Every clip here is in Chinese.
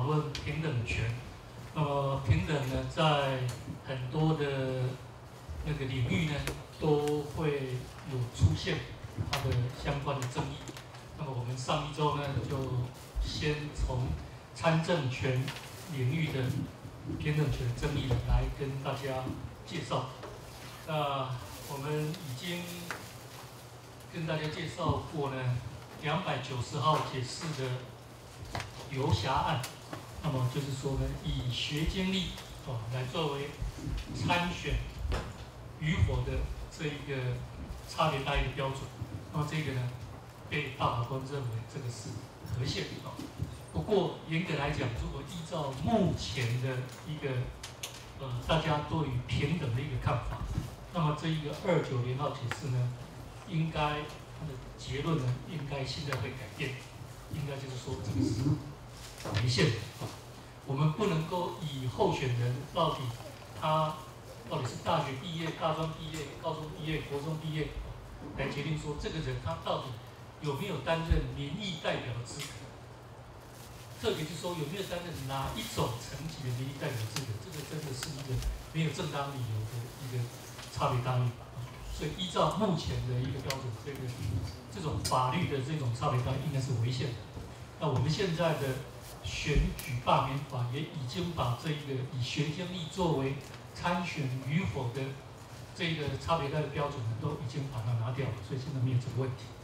讨论平等权。那么平等呢，在很多的那个领域呢，都会有出现它的相关的争议。那么我们上一周呢，就先从参政权领域的平等权争议来跟大家介绍。那我们已经跟大家介绍过呢，290号解释的游侠案。那么就是说呢，以学经历来作为参选与否的这一个差别待遇的标准。那么这个呢，被大法官认为这个是合宪的。不过严格来讲，如果依照目前的一个大家对于平等的一个看法，那么这一个290号解释呢，应该它的结论呢，应该现在会改变，应该就是说这个是违宪的。我们不能够以候选人他到底是大学毕业、大专毕业、高中毕业、国中毕业来决定说这个人他到底有没有担任民意代表的资格。特别是说有没有担任哪一种层级的民意代表资格，这个真的是一个没有正当理由的一个差别待遇。所以依照目前的一个标准，这种法律的这种差别待遇应该是违宪的。那我们现在的选举罢免法也已经把这一个以学经历作为参选与否的这个差别待遇标准呢，都已经把它拿掉了，所以现在没有这个问题。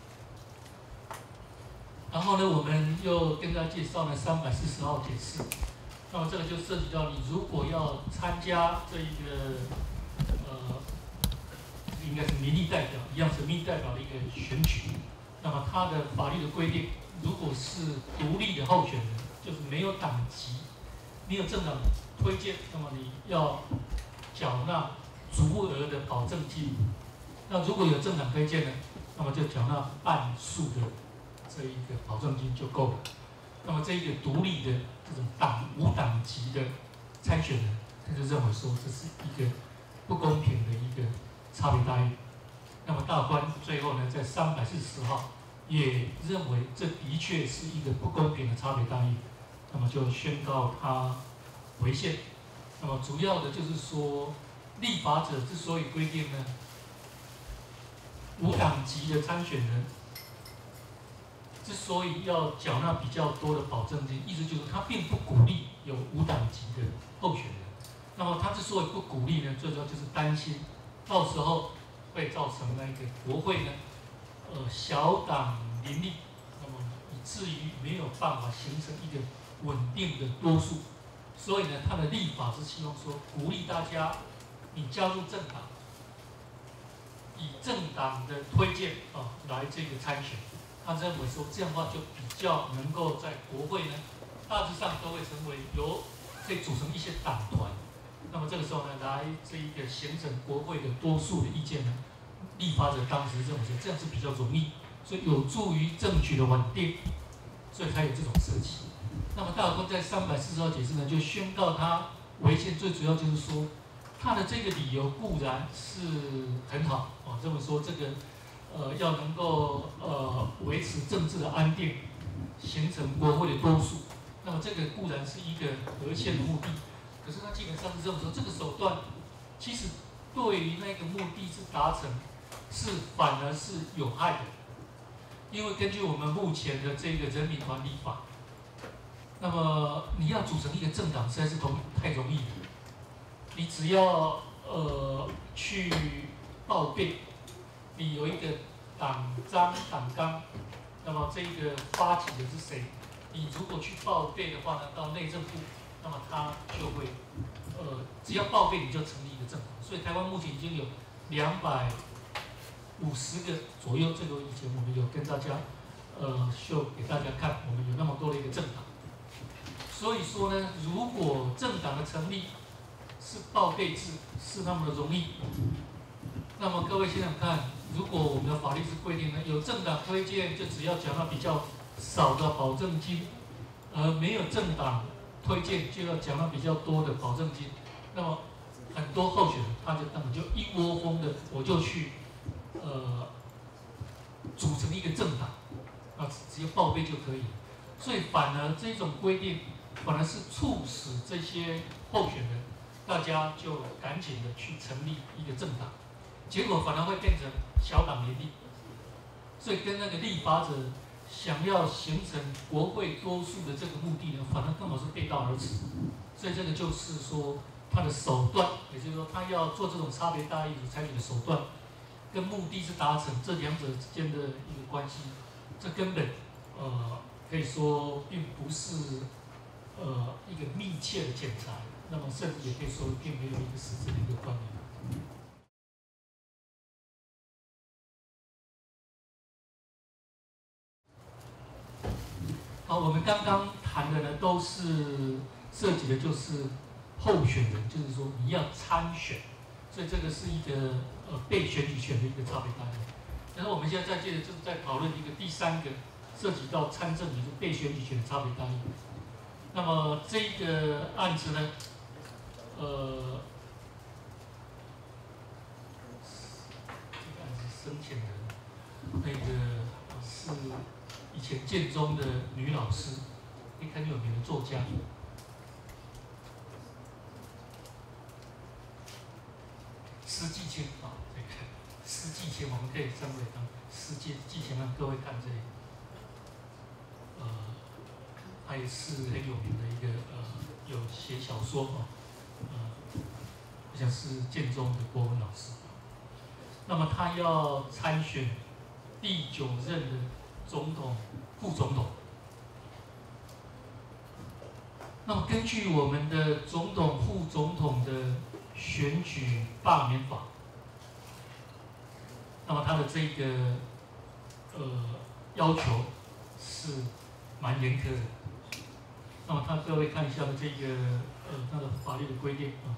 然后呢，我们又跟大家介绍呢340号解释。那么这个就涉及到你如果要参加这一个应该是民意代表，一样是民意代表的一个选举。那么它的法律的规定，如果是独立的候选人，就是没有党籍、没有政党推荐，那么你要缴纳足额的保证金。那如果有政党推荐呢，那么就缴纳半数的这一个保证金就够了。那么这一个独立的这种无党籍的参选人，他就认为说这是一个不公平的一个差别待遇。那么大法官最后呢，在340号也认为这的确是一个不公平的差别待遇，那么就宣告它违宪。那么主要的就是说，立法者之所以规定呢，无党籍的参选人之所以要缴纳比较多的保证金，意思就是他并不鼓励有无党籍的候选人。那么他之所以不鼓励呢，最主要就是担心到时候会造成那个国会呢，小党林立，那么以至于没有办法形成一个稳定的多数。所以呢，他的立法是希望说鼓励大家，你加入政党，以政党的推荐来这个参选。他认为说这样的话就比较能够在国会呢，大致上都会成为可以组成一些党团。那么这个时候呢，来这一个形成国会的多数的意见呢，立法者当时认为说这样是比较容易，所以有助于政局的稳定，所以才有这种设计。那么大法官在340号解释呢，就宣告它违宪，最主要就是说，他的这个理由固然是很好认为说这个要能够维持政治的安定，形成国会的多数，那么这个固然是一个合宪的目的。可是他基本上是认为说，这个手段其实对于那个目的之达成，反而是有害的。因为根据我们目前的这个人民团体法，那么你要组成一个政党实在是太容易了。你只要去报备，你有一个党章、党纲，那么这个发起的是谁？你如果去报备的话呢，到内政部，那么他就会只要报备你就成立一个政党。所以台湾目前已经有250个左右，这个以前我们有跟大家秀给大家看，我们有那么多的一个政党。所以说呢，如果政党的成立是报备制，是那么的容易，那么各位想想看，如果我们的法律是规定呢，有政党推荐就只要缴纳比较少的保证金，而没有政党推荐就要缴纳比较多的保证金，那么很多候选人他就根本就一窝蜂的我就去组成一个政党只要报备就可以。所以反而这种规定反而是促使这些候选人大家就赶紧的去成立一个政党，结果反而会变成小党联立，所以跟那个立法者想要形成国会多数的这个目的呢，反而刚好是背道而驰。所以这个就是说他的手段，也就是说他要做这种差别待遇采取的手段，跟目的是达成这两者之间的一个关系，这根本可以说并不是一个密切的检查，那么甚至也可以说并没有一个实质的一个关联。好，我们刚刚谈的呢，都是涉及的就是候选人，就是说你要参选，所以这个是一个被选举权的一个差别待遇。但是我们现在接着就是在讨论一个第三个涉及到参政也是被选举权的差别待遇。那么这个案子呢，这个案子申请人那个是以前建中的女老师，一个很有名的作家。施季青啊，这个施季青，我们可以称为当施季青，让各位看这里，他也是很有名的一个有写小说好像是建中的国文老师。那么他要参选第9任的总统、副总统。那么根据我们的总统、副总统的选举罢免法，那么他的这个要求是蛮严苛的。那么各位看一下这个它的法律的规定啊，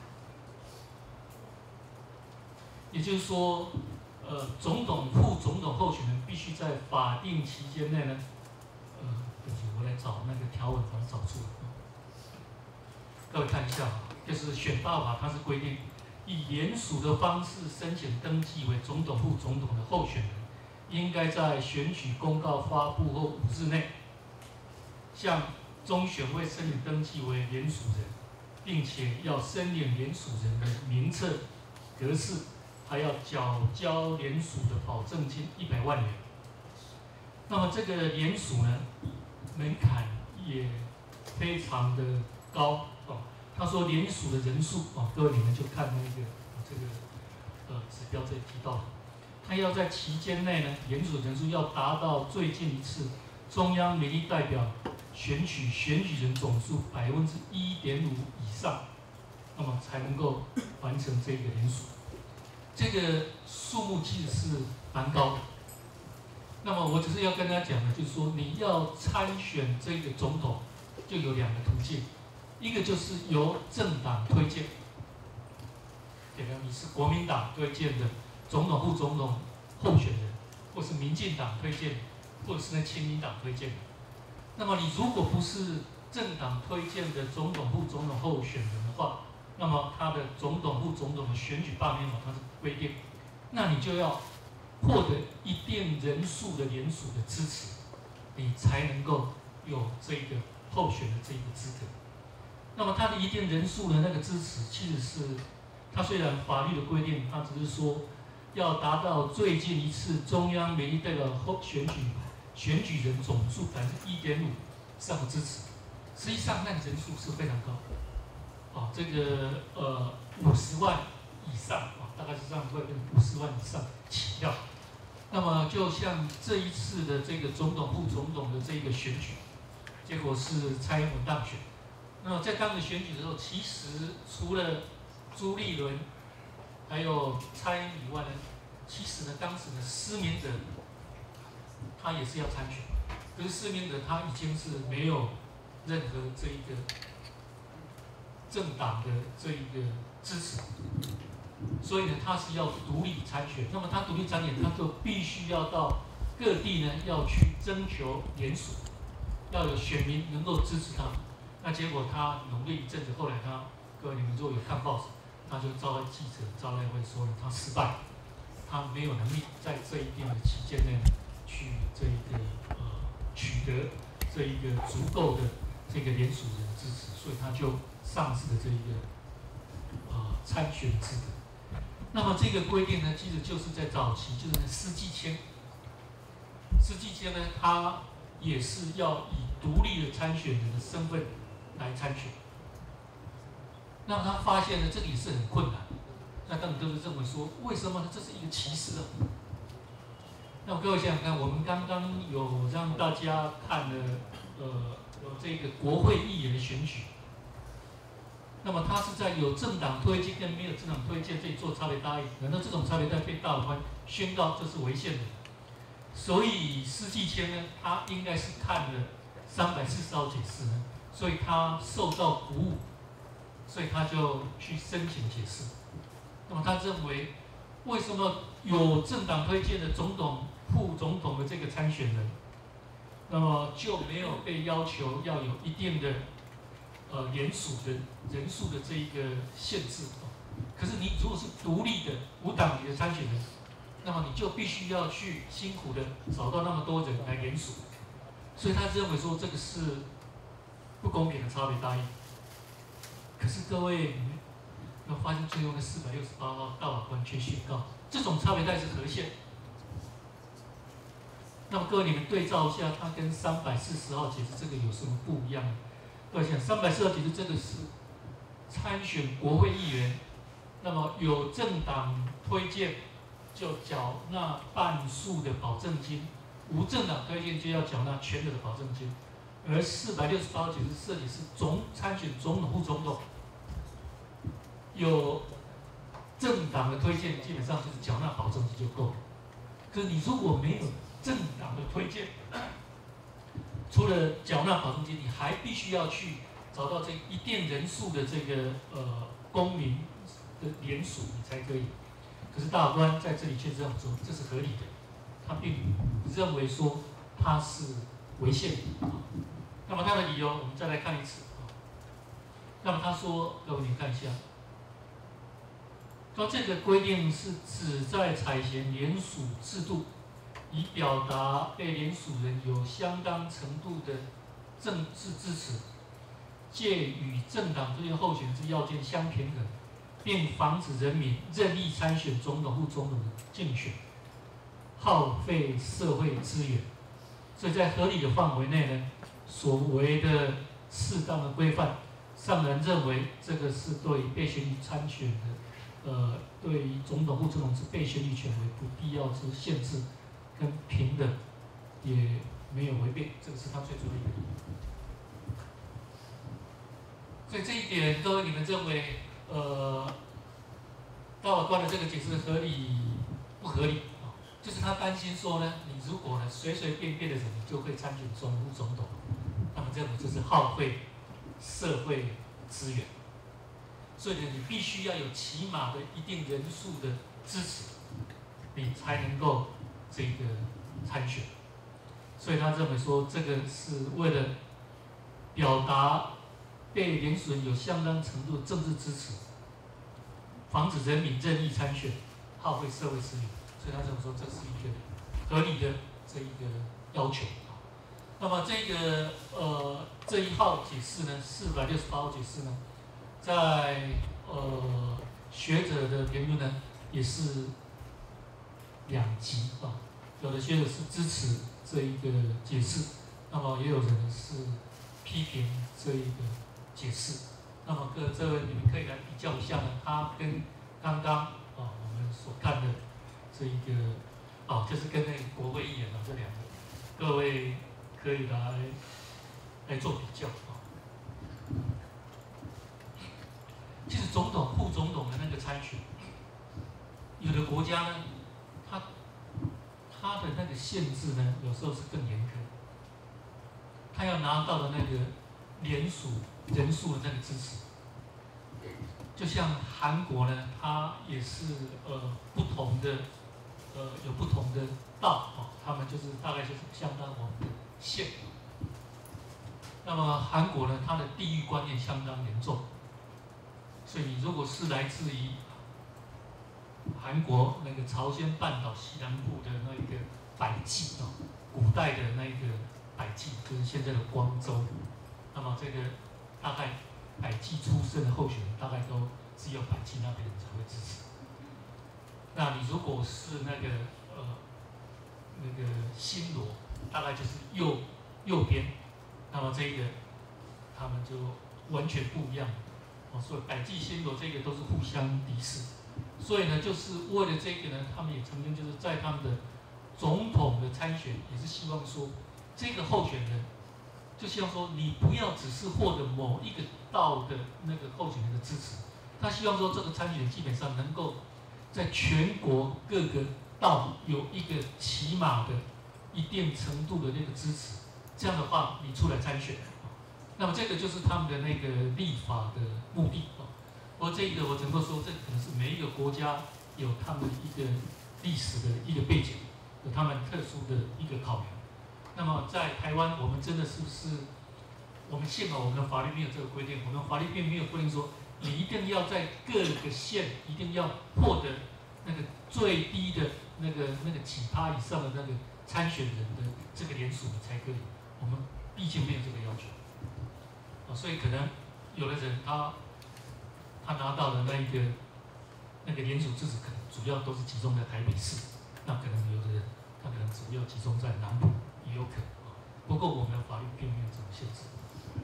也就是说，总统、副总统候选人必须在法定期间内呢，我来找那个条文把它找出来。各位看一下，就是选罢法它是规定，以联署的方式申请登记为总统、副总统的候选人，应该在选举公告发布后5日内，向中选会申请登记为联署人，并且要申领联署人的名册、格式，还要缴交联署的保证金100万元。那么这个联署呢，门槛也非常的高哦。他说联署的人数各位你们就看那个这个指标这里提到的，他要在期间内呢，联署人数要达到最近一次中央民意代表选举人总数1.5%以上，那么才能够完成这个联署。这个数目其实是蛮高的。那么我只是要跟大家讲的，就是说你要参选这个总统，就有2个途径，一个就是由政党推荐，比如你是国民党推荐的总统、副总统候选人，或是民进党推荐，或者是亲民党推荐的。那么你如果不是政党推荐的总统、副总统候选人的话，那么他的总统、副总统的选举罢免法它是规定，那你就要获得一定人数的联署的支持，你才能够有这个候选的这个资格。那么他的一定人数的那个支持，其实是他虽然法律的规定，他只是说要达到最近一次中央民意代表选举人总数1.5%以上的支持，实际上那个人数是非常高，这个50万以上大概是这样，会跟50万以上起跳。那么就像这一次的这个总统、副总统的这个选举，结果是蔡英文当选。那么在当时选举的时候，其实除了朱立伦还有蔡英文以外呢，其实呢当时的施明德他也是要参选，可是施明德他已经是没有任何这一个政党的这一个支持，所以呢他是要独立参选。那么他独立参选，他就必须要到各地呢要去征求联署，要有选民能够支持他。那结果他努力一阵子，后来各位你们如果有看报纸，他就召开记者招待会说他失败，他没有能力在这一定的期间内去这一个取得这一个足够的这个联署人的支持，所以他就丧失了这一个参选资格。那么这个规定呢，其实就是在早期，就是施季谦。施季谦呢，他也是要以独立的参选人的身份来参选。那么他发现呢，这个也是很困难。那当然都是认为说，为什么呢？这是一个歧视啊。那各位想想看，我们刚刚有让大家看了，有这个国会议员的选举。那么他是在有政党推荐跟没有政党推荐这里做差别待遇，难道这种差别待遇被大法官宣告这是违宪的？所以施季谦呢，他应该是看了340号解释呢，所以他受到鼓舞，所以他就去申请解释。那么他认为，为什么有政党推荐的总统、副总统的这个参选人，那么就没有被要求要有一定的联署的人数的这一个限制？可是你如果是独立的无党籍的参选人，那么你就必须要去辛苦的找到那么多人来联署，所以他认为说这个是不公平的差别待遇。可是各位，你有发现最后的468号大法官却宣告，这种差别待遇是合宪。那么各位，你们对照一下，它跟340号解释这个有什么不一样？各位想，340号解释这个是参选国会议员，那么有政党推荐就缴纳半数的保证金，无政党推荐就要缴纳全额的保证金。而468号解释设计是参选总统、副总统，有政党的推荐，基本上就是缴纳保证金就够了。可是你如果没有政党的推荐，除了缴纳保证金，你还必须要去找到这一定人数的这个公民的联署，你才可以。可是大法官在这里却这样说，这是合理的，他并不认为说它是违宪的。那么他的理由，我们再来看一次。那么他说，各位你看一下，说这个规定是旨在采行联署制度，以表达被联署人有相当程度的政治支持，借与政党推荐候选人之要件相平衡，并防止人民任意参选总统、副总统的竞选，耗费社会资源。所以在合理的范围内呢，所谓的适当的规范，上人认为这个是对被选举参选的，对于总统、副总统之被选举权为不必要之限制跟平等，也没有违背，这个是他最主要的原因。所以这一点，各位你们认为，大法官的这个解释合理不合理？就是他担心说呢，你如果呢随随便便的人就会参选总统、副总统，那么认为这是耗费社会资源，所以呢，你必须要有起码的一定人数的支持，你才能够这个参选。所以他认为说，这个是为了表达被联署人有相当程度的政治支持，防止人民任意参选，耗费社会资源。所以他认为说，这是一个合理的这一个要求。那么这一号解释呢，468号解释呢，在学者的言论呢也是两极啊，有的学者是支持这一个解释，那么也有人是批评这一个解释。那么这位你们可以来比较一下呢，它跟刚刚我们所看的这一个就是跟那个国会议员这两个，各位可以来做比较啊。其实总统、副总统的那个参选，有的国家呢，它的那个限制呢，有时候是更严苛。他要拿到的那个联署人数的那个支持，就像韩国呢，它也是不同的有不同的道他们就是大概就是相当我们的县。那么韩国呢，它的地域观念相当严重，所以你如果是来自于韩国那个朝鲜半岛西南部的那一个百济古代的那一个百济，就是现在的光州， 那么这个大概百济出身的候选人，大概都只有百济那边人才会支持。那你如果是那个新罗，大概就是右边，那么这个他们就完全不一样。所以百济新罗这个都是互相敌视。所以呢，就是为了这个呢，他们也曾经就是在他们的总统的参选，也是希望说，这个候选人，就希望说你不要只是获得某一个道的那个候选人的支持，他希望说这个参选人基本上能够在全国各个道有一个起码的一定程度的那个支持，这样的话你出来参选，那么这个就是他们的那个立法的目的。而这个我只能够说，这可能是每一个国家有他们一个历史的一个背景，有他们特殊的一个考量。那么在台湾，我们真的是不是？我们幸好我们的法律没有这个规定，我们法律并没有规定说你一定要在各个县一定要获得那个最低的那个几趴以上的那个参选人的这个联署才可以。我们毕竟没有这个要求，所以可能有的人他拿到的那个联署支持，可能主要都是集中在台北市，那可能有的人他可能主要集中在南部，也有可能。不过我们的法律并没有这种限制。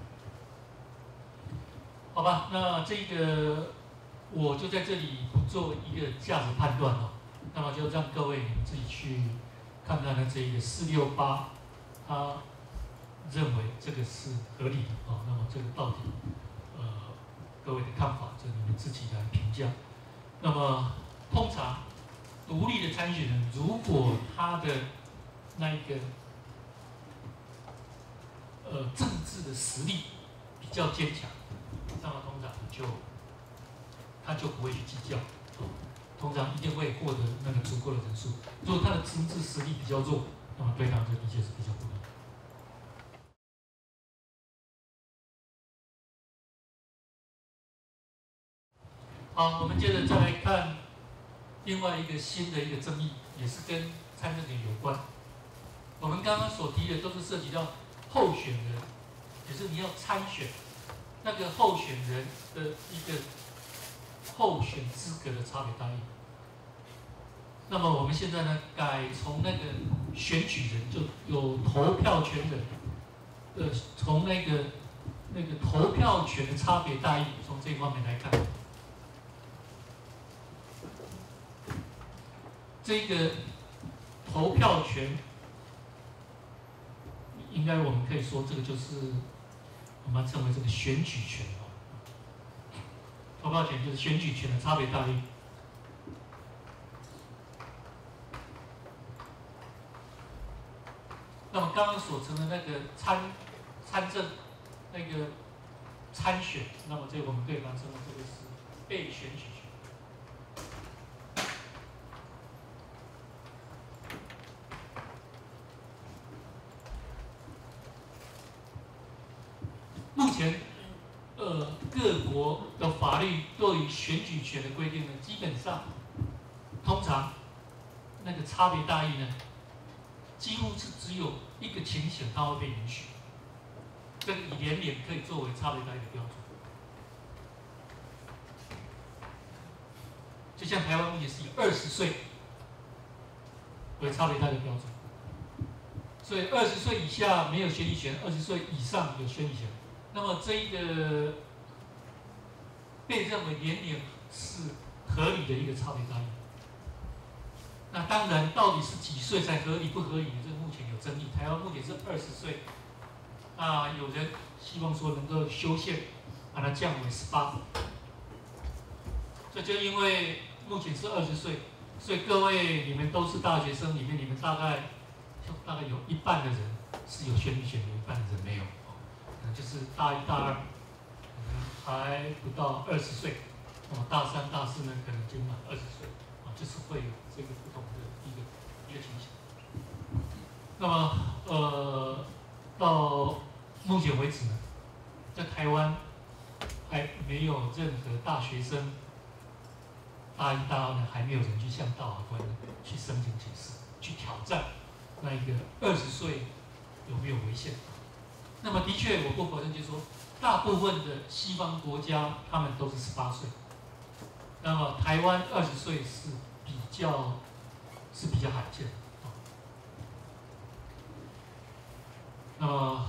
好吧，那这个我就在这里不做一个价值判断了，那么就让各位你们自己去看看呢这一个468，他认为这个是合理的啊，那么这个到底各位的看法，就你们自己来评价。那么通常独立的参选人，如果他的那一个政治的实力比较坚强，那么通常他就不会去计较，通常一定会获得那个足够的人数。如果他的政治实力比较弱，那么对他这的确是比较不利。好，我们接着再来看另外一个新的一个争议，也是跟参政权有关。我们刚刚所提的都是涉及到候选人，也就是你要参选那个候选人的一个候选资格的差别待遇。那么我们现在呢，改从那个选举人就有投票权人，从那个投票权的差别待遇，从这一方面来看。这个投票权，应该我们可以说，这个就是我们称为这个选举权哦。投票权就是选举权的差别待遇。那么刚刚所称的那个参政那个参选，那么这个我们可以把它称为这个是被选举权。目前，各国的法律对于选举权的规定呢，基本上，通常那个差别待遇呢，几乎是只有一个情形它会被允许，这个以年龄可以作为差别待遇的标准。就像台湾目前是以20岁为差别待遇的标准，所以20岁以下没有选举权，20岁以上有选举权。那么这一个被认为年龄是合理的一个差别待遇。那当然，到底是几岁才合理不合理呢？这目前有争议。台湾目前是20岁，有人希望说能够修宪，把它降为18。这就因为目前是20岁，所以各位你们都是大学生，里面你们大概有一半的人是有选举权，有一半的人没有。就是大1、大2，可能还不到20岁，大3、大4呢，可能就满20岁，就是会有这个不同的一个情形。那么到目前为止呢，在台湾还没有任何大学生大1、大2呢，还没有人去向大法官去申请解释，去挑战那一个20岁有没有违宪。 那么的确，我不否认，就是说，大部分的西方国家他们都是18岁，那么台湾20岁是比较罕见的。那么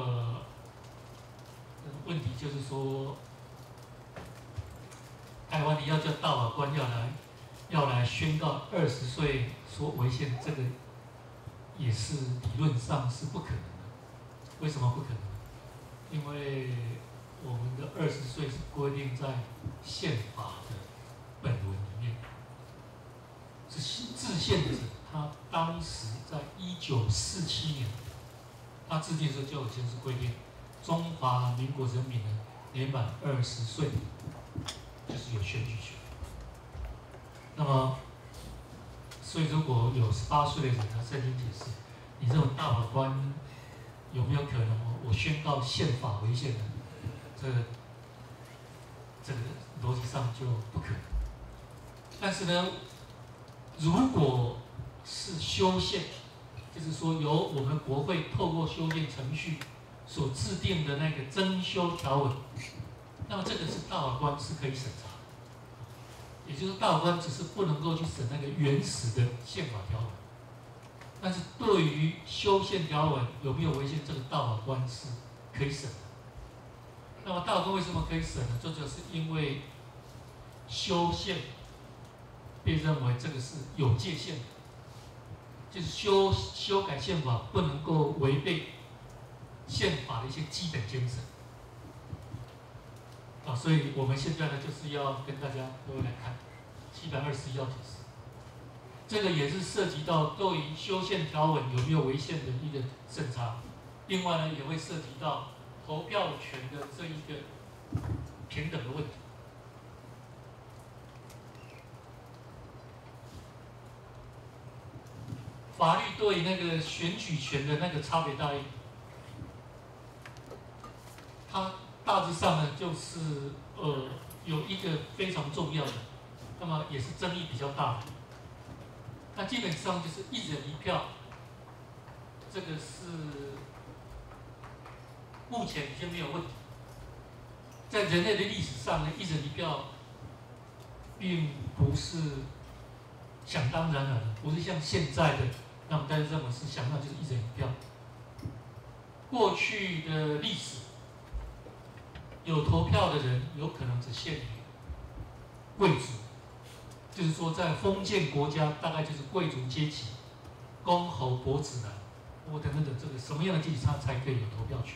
问题就是说，台湾你要叫大法官要来宣告20岁说违宪，这个也是理论上是不可能的。为什么不可能？因为我们的20岁是规定在宪法的本文里面，是制宪者他当时在1947年，他制定的时候就已经是规定，中华民国人民呢年满20岁就是有选举权。那么，所以如果有18岁的人，他圣经解释，你这种大法官有没有可能我宣告宪法违宪呢？这个逻辑上就不可能。但是呢，如果是修宪，就是说由我们国会透过修宪程序所制定的那个增修条文，那么这个是大法官是可以审查的。也就是大法官只是不能够去审那个原始的宪法条文，但是对于修宪条文有没有违宪，这个大法官是可以审的。那么大法官为什么可以审呢？这就是因为修宪被认为这个是有界限的，就是修改宪法不能够违背宪法的一些基本精神。所以我们现在呢，就是要跟大家各位来看721要解释，这个也是涉及到对于修宪条文有没有违宪的一个审查。另外呢，也会涉及到投票权的这一个平等的问题。法律对那个选举权的那个差别待遇，它大致上呢就是有一个非常重要的，那么也是争议比较大的。那基本上就是1人1票，这个是目前已经没有问题。在人类的历史上呢，1人1票并不是想当然尔的，不是像现在的，那么大家认为是想到就是1人1票。过去的历史，有投票的人有可能只限于贵族，就是说在封建国家大概就是贵族阶级、公侯伯子男，或等等的这个什么样的阶级他才可以有投票权。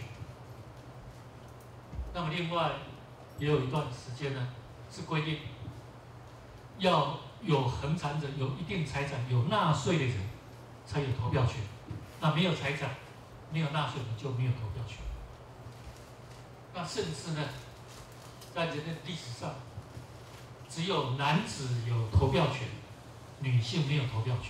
那么另外也有一段时间呢，是规定要有恒产者、有一定财产、有纳税的人才有投票权。那没有财产、没有纳税的就没有投票权。那甚至呢，在人类历史上，只有男子有投票权，女性没有投票权。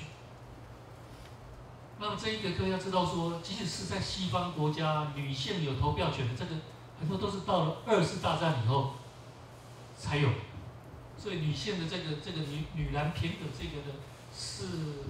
那么这一个各位要知道说，即使是在西方国家，女性有投票权的这个很多都是到了2次大战以后才有。所以女性的这个女男平等这个呢，是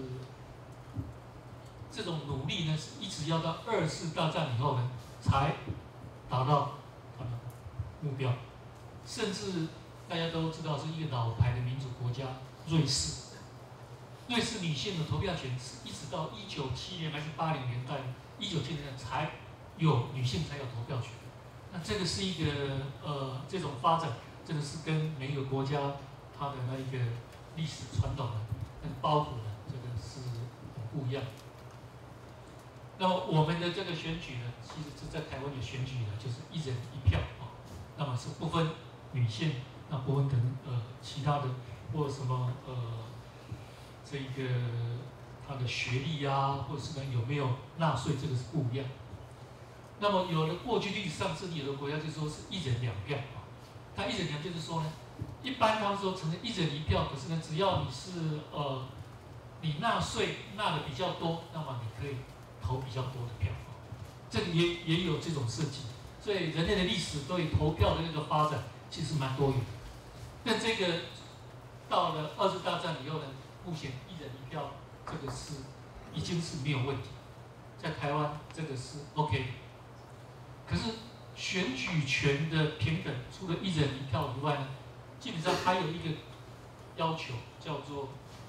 这种努力呢，是一直要到2次大战以后呢，才达到目标。甚至大家都知道是一个老牌的民主国家瑞士，瑞士女性的投票权是一直到1970年还是80年代，1970年代才有女性才有投票权。那这个是一个这种发展，真的是跟每一个国家它的那一个历史传统的那个包袱呢，这个是很不一样。那么我们的这个选举呢，其实是在台湾有选举呢，就是1人1票啊，那么是不分女性，那不分等其他的或什么这个他的学历啊，或者是呢有没有纳税，这个是不一样。那么有了过去历史上，甚至有的国家就说是1人2票啊，它1人2就是说呢，一般他们说承认1人1票，可是呢，只要你是你纳税纳的比较多，那么你可以投比较多的票，这个也有这种设计。所以人类的历史对投票的那个发展其实蛮多元的。但这个到了2次大战以后呢，目前1人1票这个是已经是没有问题，在台湾这个是 OK 的。 可是选举权的平等，除了一人一票以外呢，基本上还有一个要求，叫做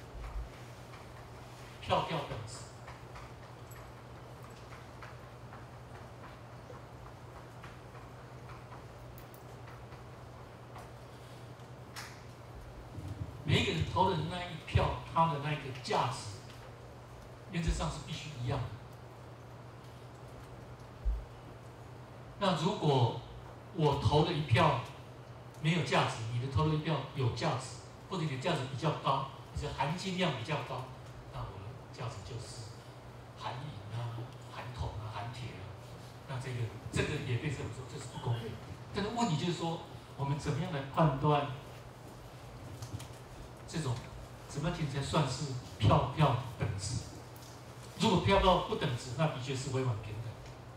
票票等值。每一个人投的那一票，他的那个价值，原则上是必须一样的。那如果我投的一票没有价值，你的投的一票有价值，或者你的价值比较高，你的含金量比较高，那我的价值就是含银啊、含铜啊、含铁啊。那这个也被认为说这是不公平。但是问题就是说，我们怎么样来判断这种怎么样才算是票票等值？如果票票不等值，那的确是委婉平等。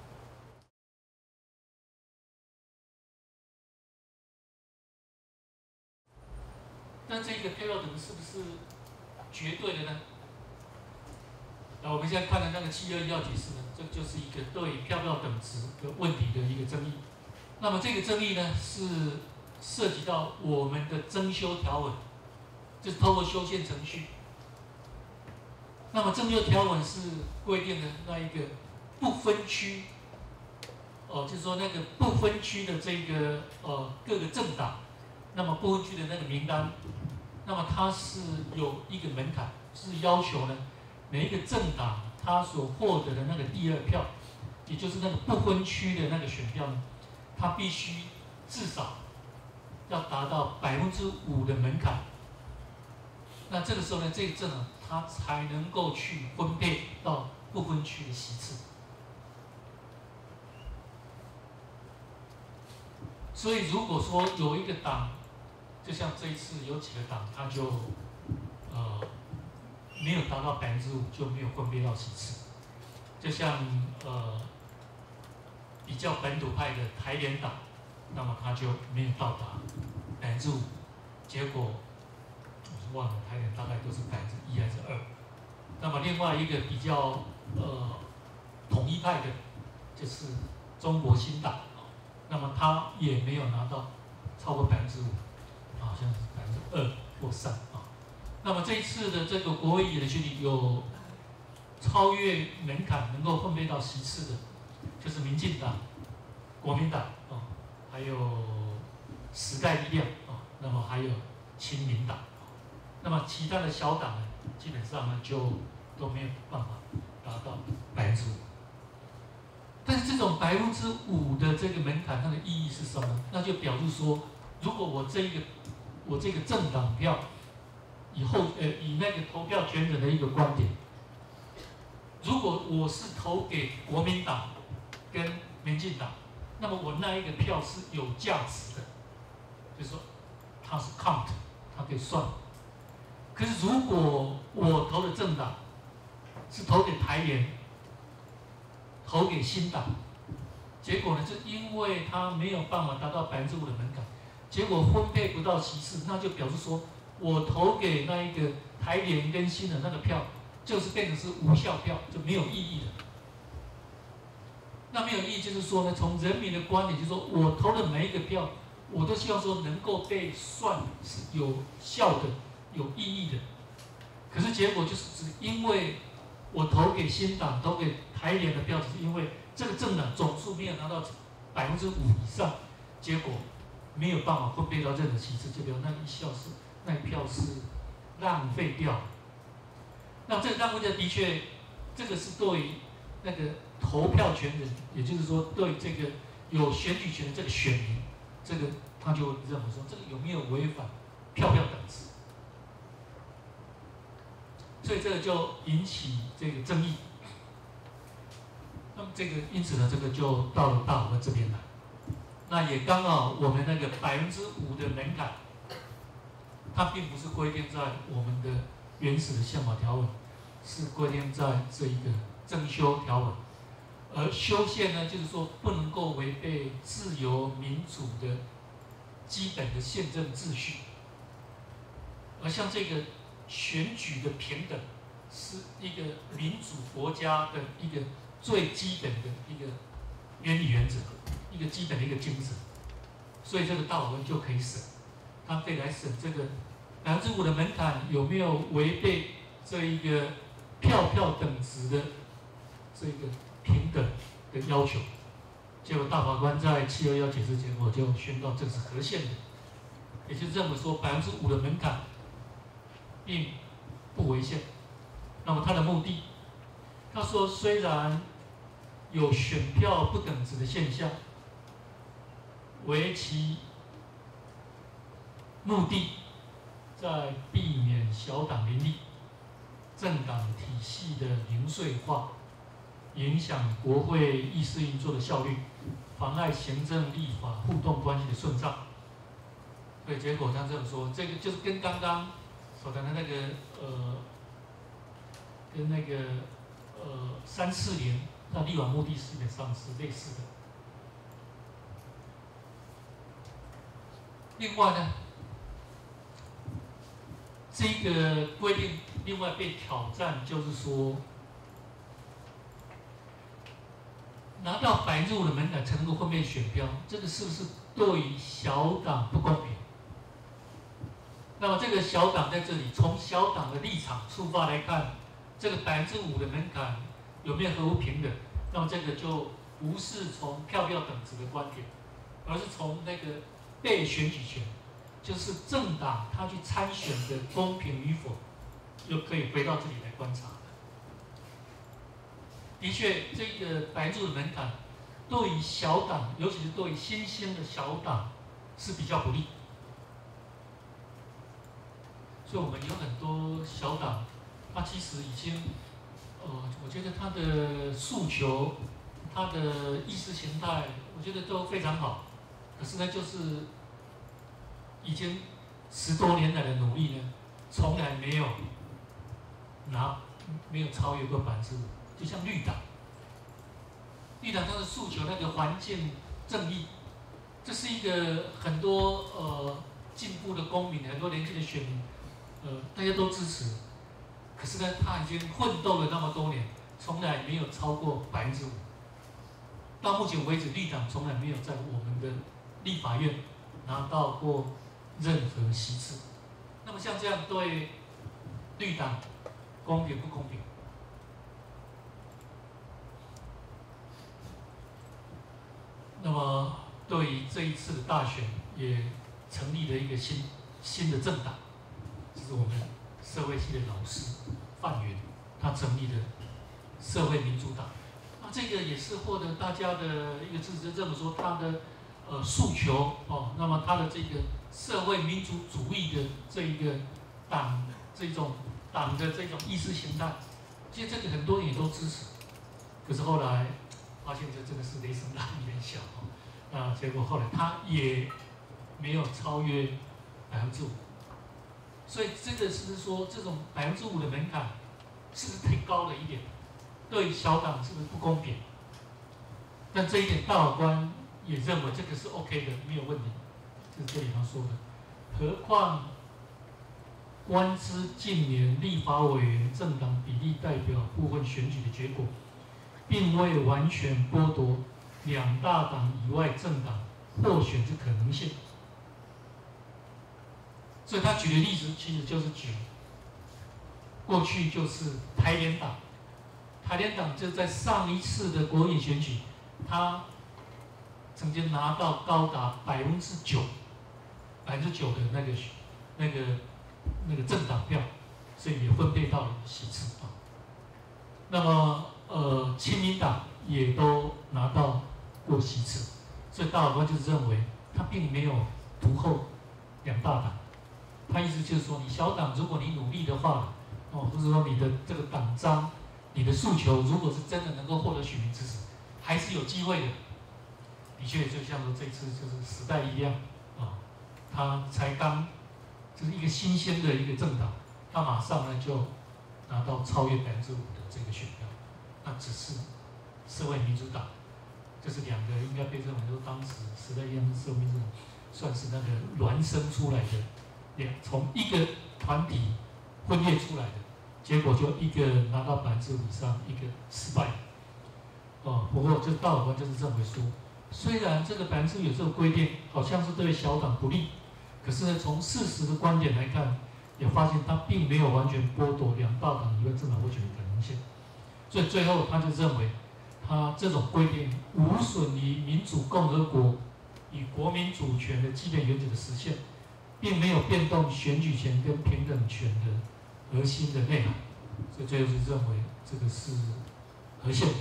但这个票票等值是不是绝对的呢？那我们现在看的那个721号解释呢，这就是一个对票票等值的问题的一个争议。那么这个争议呢，是涉及到我们的增修条文，就是透过修宪程序。那么增修条文是规定的那一个不分区，就是说那个不分区的这个各个政党，那么不分区的那个名单，那么它是有一个门槛，是要求呢每一个政党它所获得的那个第二票，也就是那个不分区的那个选票呢，它必须至少要达到5%的门槛。那这个时候呢，这个政党它才能够去分配到不分区的席次。所以如果说有一个党，就像这一次有几个党，它就没有达到5%，就没有分配到席次。就像比较本土派的台联党，那么它就没有到达5%，结果我忘了台联大概都是1%还是2%。那么另外一个比较统一派的，就是中国新党，那么他也没有拿到超过5%，好像是2%或3%啊。那么这一次的这个国会议员的选举有超越门槛能够分配到席次的，就是民进党、国民党啊，还有时代力量啊，那么还有亲民党。那么其他的小党呢，基本上呢就都没有办法达到5%。但是这种5%的这个门槛，它的意义是什么？那就表示说，如果我这个政党票以那个投票权人的一个观点，如果我是投给国民党跟民进党，那么我那一个票是有价值的，就是说它是 count， 它可以算。可是如果我投的政党是投给台联、投给新党，结果呢，就因为他没有办法达到5%的门槛，结果分配不到席次，那就表示说我投给那一个台联跟新的那个票，就是变成是无效票，就没有意义的。那没有意义就是说呢，从人民的观点，就是说我投的每一个票，我都希望说能够被算是有效的、有意义的。可是结果就是只因为我投给新党、投给台联的票，只是因为这个政党总数没有拿到5%以上，结果没有办法分配到任何席次，就表示那一票是浪费掉。那这个浪费掉的确，这个是对于那个投票权人，也就是说对这个有选举权的这个选民，这个他就认为说这个有没有违反票票等值？所以这个就引起这个争议。那么因此呢，这个就到了大法官这边来。那也刚好我们那个5%的门槛，它并不是规定在我们的原始的宪法条文，是规定在这一个增修条文。而修宪呢，就是说不能够违背自由民主的基本的宪政秩序。而像这个选举的平等，是一个民主国家的一个最基本的一个原理原则，一个基本的一个精神，所以这个大法官就可以审，他可以来审这个5%的门槛有没有违背这一个票等值的这个平等的要求。结果大法官在721解释结果就宣告这是合宪的，也就认为说5%的门槛并不违宪。那么他的目的，他说虽然有选票不等值的现象，为其目的在避免小党林立、政党体系的零碎化，影响国会议事运作的效率，妨碍行政立法互动关系的顺畅。所以结果他这么说，这个就是跟刚刚所谈的那个跟那个3、4年那立法目的基本上是类似的。另外呢，这个规定另外被挑战，就是说，拿到5%的门槛才能够分配选票，这个是不是对于小党不公平？那么这个小党在这里，从小党的立场出发来看，这个5%的门槛有没有合乎平等？那么这个就不是从票等值的观点，而是从那个被选举权，就是政党他去参选的公平与否，又可以回到这里来观察。的确，这个5%的门槛对于小党，尤其是对于新兴的小党是比较不利。所以我们有很多小党，它其实已经，我觉得它的诉求、它的意识形态，我觉得都非常好。可是呢，就是已经10多年来的努力呢，从来没有超越过5%。就像绿党它的诉求那个环境正义，这是一个很多进步的公民，很多年轻的选民。大家都支持，可是呢，他已经奋斗了那么多年，从来没有超过5%。到目前为止，绿党从来没有在我们的立法院拿到过任何席次。那么像这样对绿党公平不公平？那么对于这一次的大选，也成立了一个新的政党。是我们社会系的老师范云，他成立的社会民主党。那这个也是获得大家的一个支持，这么说他的诉求那么他的这个社会民主主义的这一个党的这种意识形态，其实这个很多人也都支持。可是后来发现这真的是雷声大雨点小结果后来他也没有超越5%。所以这个是说，这种5%的门槛是不是太高了一点？对小党是不是不公平？但这一点大法官也认为这个是 OK 的，没有问题。这是这里他说的。何况观之近年立法委员政党比例代表部分选举的结果，并未完全剥夺2大党以外政党获选之可能性。所以他举的例子其实就是举过去就是台联党就在上一次的国议选举，他曾经拿到高达9%的那个政党票，所以也分配到了席次那么亲民党也都拿到过席次，所以大法官就是认为他并没有独后2大党。他意思就是说，你小党如果你努力的话，或者说你的这个党章、你的诉求，如果是真的能够获得选民支持，还是有机会的。的确，就像说这次就是时代力量他才刚就是一个新鲜的一个政党，他马上呢就拿到超越5%的这个选票，那只是社会民主党，这是2个应该被认为说当时时代力量跟社会民主党算是那个孪生出来的。从一个团体分裂出来的，结果就一个拿到5%以上，一个失败。 不过这大法官就是认为说，虽然这个5%有这个规定，好像是对小党不利，可是呢，从事实的观点来看，也发现它并没有完全剥夺2大党以外政党获选的可能性。所以最后他就认为，他这种规定无损于民主共和国与国民主权的基本原则的实现，并没有变动选举权跟平等权的核心的内涵。所以最后是认为这个是合宪的。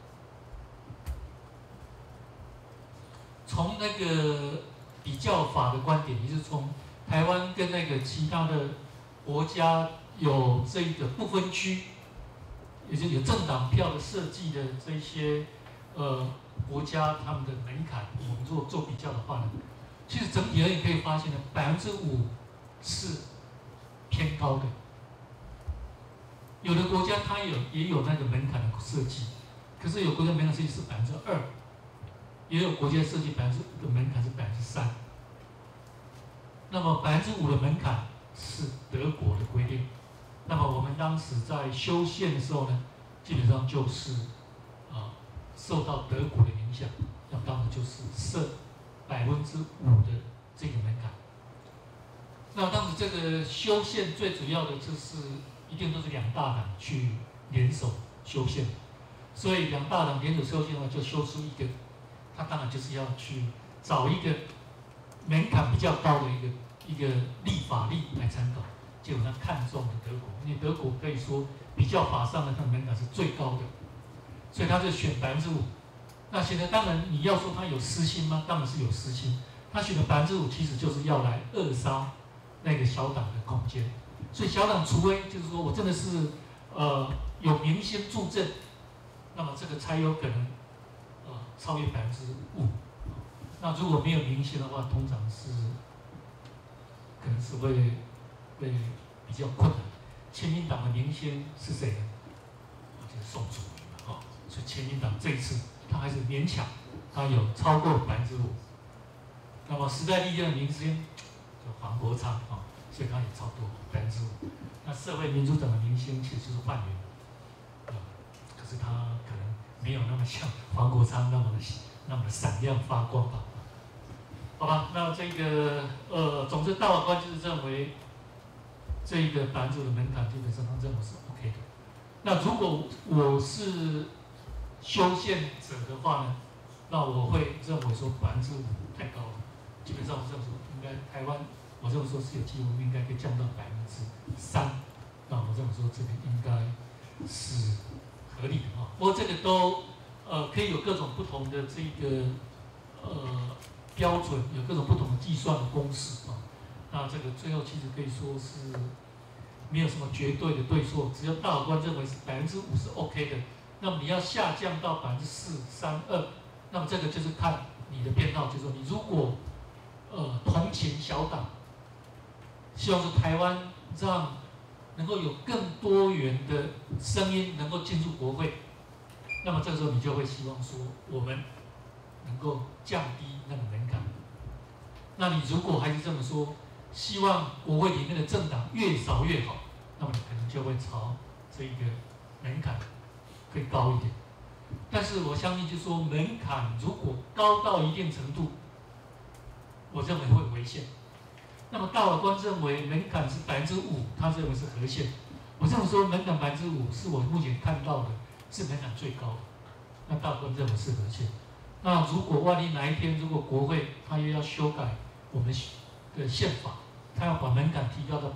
从那个比较法的观点，也就是从台湾跟那个其他的国家有这个不分区，也就是有政党票的设计的这些国家，他们的门槛，我们如果做比较的话呢，其实整体而言可以发现呢，5%是偏高的。有的国家它也有那个门槛的设计，可是有国家门槛设计是2%，也有国家设计5%的门槛是3%。那么5%的门槛是德国的规定。那么我们当时在修宪的时候呢，基本上就是受到德国的影响，那当然就是设5%的这个门槛。那当时这个修宪最主要的就是一定都是2大党去联手修宪，所以2大党联手修宪的话，就修出一个，他当然就是要去找一个门槛比较高的一个立法例来参考。结果他看中了德国，因为德国可以说比较法上呢，它的门槛是最高的，所以他就选5%。那现在当然你要说他有私心吗？当然是有私心。他选的5%其实就是要来扼杀那个小党的空间。所以小党除非就是说我真的是有明星助阵，那么这个才有可能超越5%。那如果没有明星的话，通常是可能是会比较困难。亲民党的明星是谁呢？就是宋楚瑜嘛，所以亲民党这一次他还是勉强，他有超过5%。那么时代力量的明星就黄国昌所以他也超过5%。那社会民主党的明星其实就是范云，可是他可能没有那么像黄国昌那么的闪亮发光吧。好吧，那这个总之大法官就是认为这一个5%的门槛基本上他认为是 OK 的。那如果我是修宪者的话呢，那我会认为说5%太高了，基本上我认为应该台湾，我认为说是有机会应该可以降到3%。那我认为说这个应该是合理的不过这个都可以有各种不同的这个标准，有各种不同的计算的公式那这个最后其实可以说是没有什么绝对的对错，只要大法官认为是5%是 OK 的，那么你要下降到4%、3、2，那么这个就是看你的偏好，就是说你如果同情小党，希望说台湾让能够有更多元的声音能够进入国会，那么这个时候你就会希望说我们能够降低那个门槛。那你如果还是这么说，希望国会里面的政党越少越好，那么你可能就会朝这一个门槛会高一点。但是我相信，就是说门槛如果高到一定程度，我认为会违宪。那么大法官认为门槛是5%，他认为是合宪。我认为说门槛5%是我目前看到的是门槛最高的，那大法官认为是合宪。那如果万一哪一天，如果国会他又要修改我们的宪法，他要把门槛提高到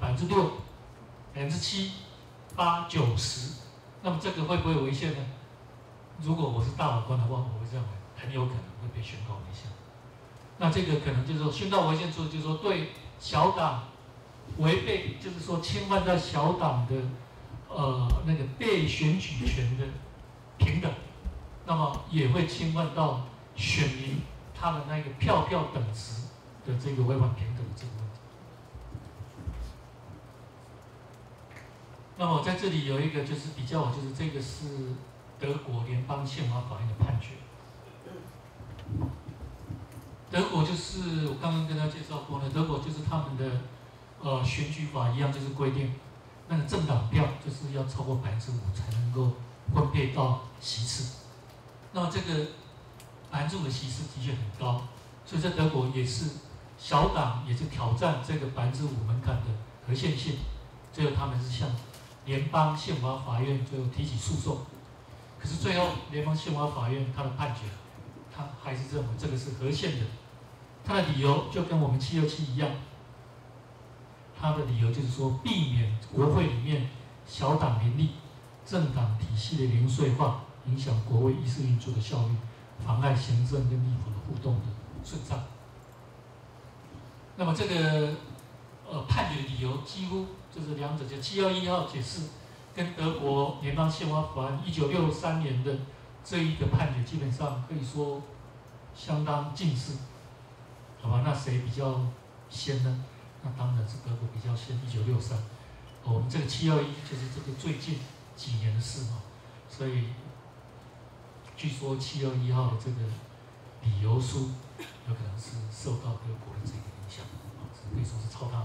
6%、7%、8%、9%，那么这个会不会违宪呢？如果我是大法官的话，我会认为很有可能会被宣告违宪。那这个可能就是说宣告违宪之后，就是说对小党违背，就是说侵犯到小党的那个被选举权的平等，那么也会侵犯到选民他的那个票等值的这个违反平等的这个问题。那么在这里有一个就是比较，就是这个是德国联邦宪法法院的判决。德国就是我刚刚跟大家介绍过了，德国就是他们的选举法一样，就是规定那个政党票就是要超过5%才能够分配到席次。 那么这个5%的席次的确很高，所以在德国也是小党也是挑战这个5%门槛的合宪性，最后他们是向联邦宪法法院最后提起诉讼，可是最后联邦宪法法院他的判决，他还是认为这个是合宪的，他的理由就跟我们727一样，他的理由就是说避免国会里面小党林立、政党体系的零碎化，影响国会议事运作的效率，妨碍行政跟立法的互动的顺畅。那么这个判决的理由几乎就是两者，就721号解释跟德国联邦宪法法案1963年的这一个判决，基本上可以说相当近似，好吧？那谁比较先呢？那当然是德国比较先，1963。我们这个721就是这个最近几年的事嘛，所以据说721号的这个理由书有可能是受到德国的这个影响，可以说是抄他的。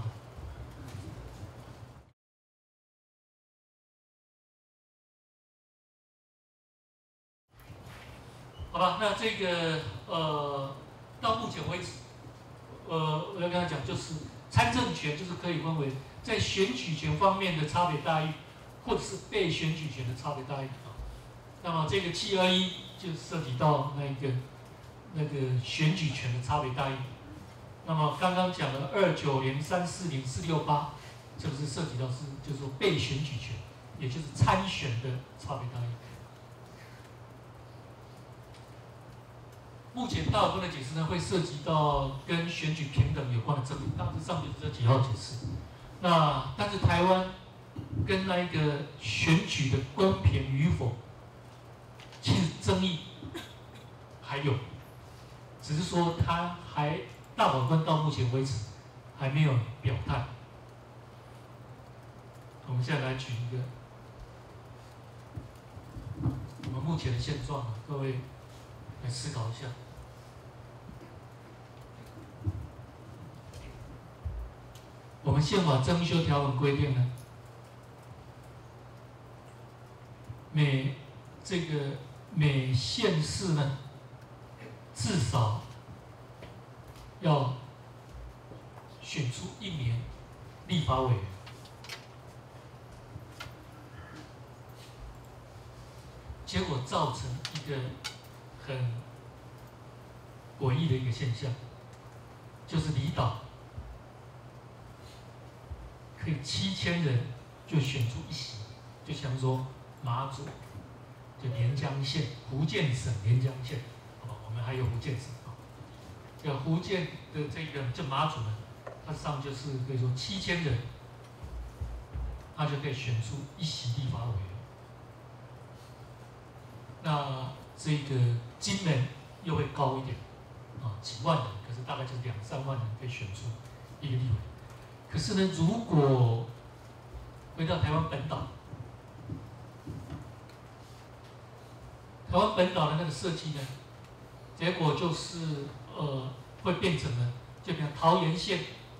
好吧，那这个到目前为止，我要跟他讲，就是参政权就是可以分为在选举权方面的差别待遇，或者是被选举权的差别待遇啊。那么这个721就涉及到那个选举权的差别待遇。那么刚刚讲的290、340、468，这个是涉及到就是说被选举权，也就是参选的差别待遇。目前大部分的解释呢，会涉及到跟选举平等有关的争议，大致上就是这几号解释。那但是台湾跟那一个选举的公平与否，其实争议还有，只是说他还大法官到目前为止还没有表态。我们现在来举一个我们目前的现状，各位来思考一下。我们宪法增修条文规定呢，每县市呢，至少要选出1名立法委员。结果造成一个很诡异的一个现象，就是离岛可以7000人就选出1席，就像说马祖，就连江县，福建省连江县，好吧，我们还有福建省啊，这个福建的这马祖呢，它上就是可以说7000人，他就可以选出1席立法委员。那这个金门又会高一点，啊，几万人，可是大概就是2、3万人可以选出一个立委。可是呢，如果回到台湾本岛，台湾本岛的那个设计呢，结果就是会变成了，就比如桃园县，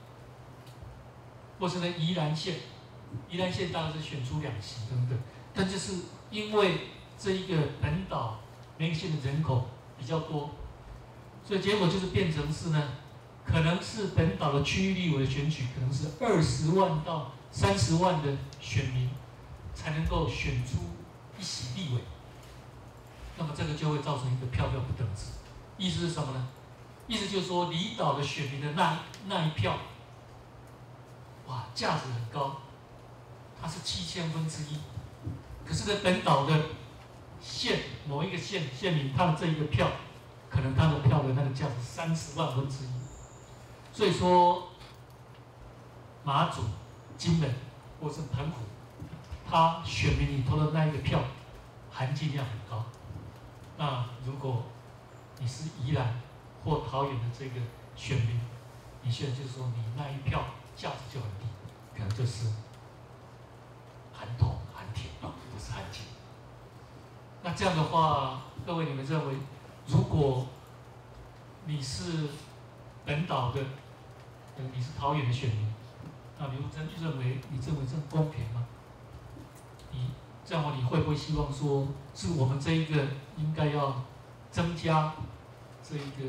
或是呢宜兰县，宜兰县当然是选出2席等等，但就是因为这一个本岛每个县的人口比较多，所以结果就是变成是呢，可能是本岛的区域立委的选举，可能是20万到30万的选民才能够选出1席立委。那么这个就会造成一个票不等值。意思是什么呢？意思就是说，离岛的选民的那一票，哇，价值很高，它是7000分之一。可是呢，本岛的某一个县民，他的这一个票，可能他的票的那个价值30万分之一。所以说，马祖、金门或是澎湖，他选民里头的那一个票含金量很高。那如果你是宜兰或桃园的这个选民，你现在就是说你那一票价值就很低，可能就是含铜含铁啊，不是含金。那这样的话，各位你们认为，如果你是本岛的，你是桃园的选民，那你认为这公平吗？这样的话，你会不会希望说，是我们这一个应该要增加这个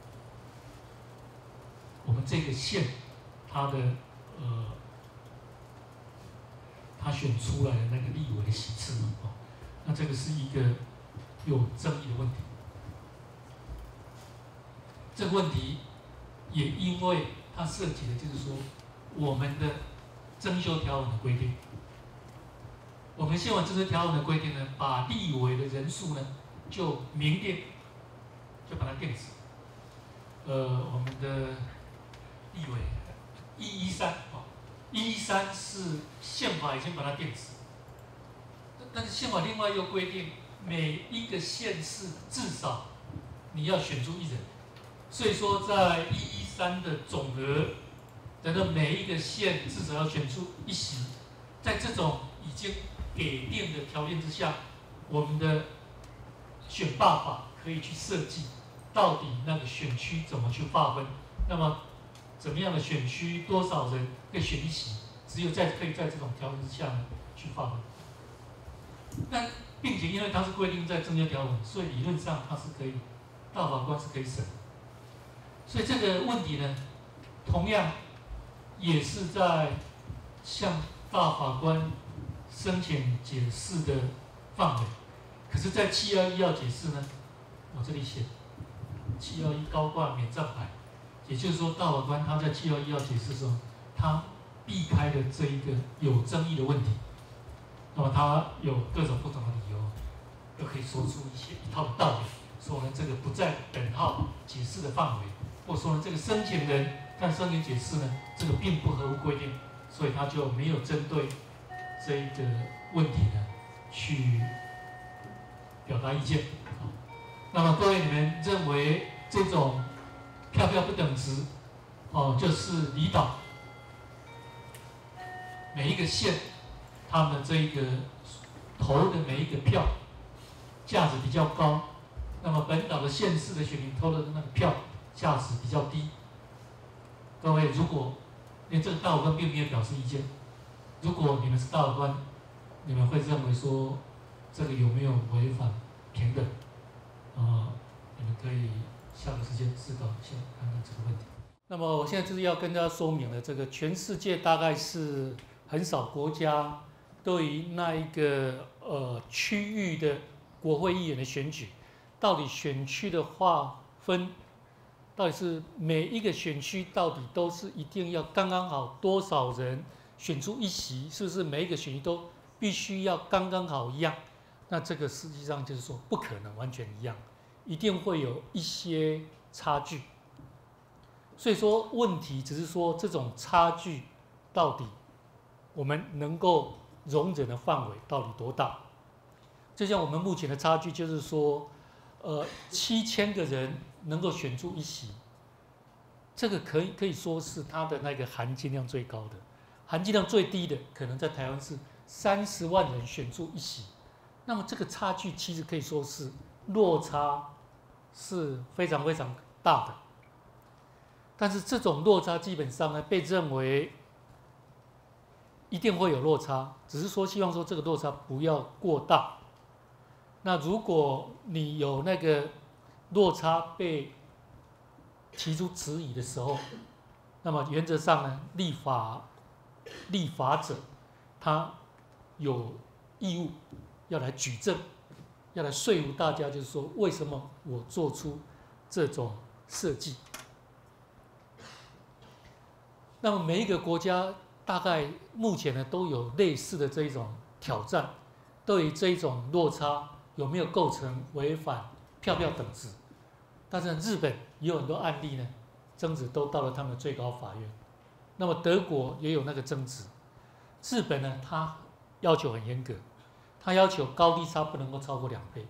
我们这个县它的他选出来的那个立委的席次嘛，那这个是一个有争议的问题。这个问题也因为它涉及的就是说我们的增修条文的规定，我们宪法增修条文的规定呢，把立委的人数呢就明定，就把它定死。我们的立委113是宪法已经把它定死，但是宪法另外又规定，每一个县市至少你要选出1人，所以说在113的总额的每一个县至少要选出1席，在这种已经给定的条件之下，我们的选罢法可以去设计，到底那个选区怎么去划分，那么怎么样的选区多少人可以选1席，只有可以在这种条件之下呢去划分。但并且因为它是规定在增修条文，所以理论上它是可以，大法官是可以审。所以这个问题呢，同样也是在向大法官申请解释的范围。可是，在721要解释呢，我这里写721高挂免战牌，也就是说，大法官他在721要解释的时候，他避开了这一个有争议的问题。那么他有各种不同的理由，都可以说出一套的道理，说呢这个不在本号解释的范围，或说呢这个申请人看申请解释呢，这个并不合乎规定，所以他就没有针对这一个问题呢去表达意见。那么各位你们认为这种票票不等值，就是离岛每一个县他们这一个投的每一个票价值比较高，那么本岛的县市的选民投的那个票价值比较低。各位，如果因为这个大法官并没有表示意见，如果你们是大法官，你们会认为说这个有没有违反平等？你们可以下个时间思考一下，看看这个问题。那么我现在就是要跟大家说明了，这个全世界大概是很少国家对于那一个区域的国会议员的选举，到底选区的划分，到底是每一个选区到底都是一定要刚刚好多少人选出1席，是不是每一个选区都必须要刚刚好一样？那这个实际上就是说不可能完全一样，一定会有一些差距。所以说问题只是说这种差距到底我们能够容忍的范围到底多大？就像我们目前的差距就是说，7000个人能够选出1席，这个可以说是它的那个含金量最高的，含金量最低的可能在台湾是30万人选出1席，那么这个差距其实可以说是落差是非常非常大的。但是这种落差基本上呢，被认为一定会有落差，只是说希望说这个落差不要过大。那如果你有那个落差被提出质疑的时候，那么原则上呢，立法者他有义务要来举证，要来说服大家，就是说为什么我做出这种设计。那么每一个国家大概目前呢都有类似的这一种挑战，对于这一种落差有没有构成违反票票等值？但是日本也有很多案例呢，争执都到了他们的最高法院。那么德国也有那个争执，日本呢，它要求很严格，它要求高低差不能够超过2倍。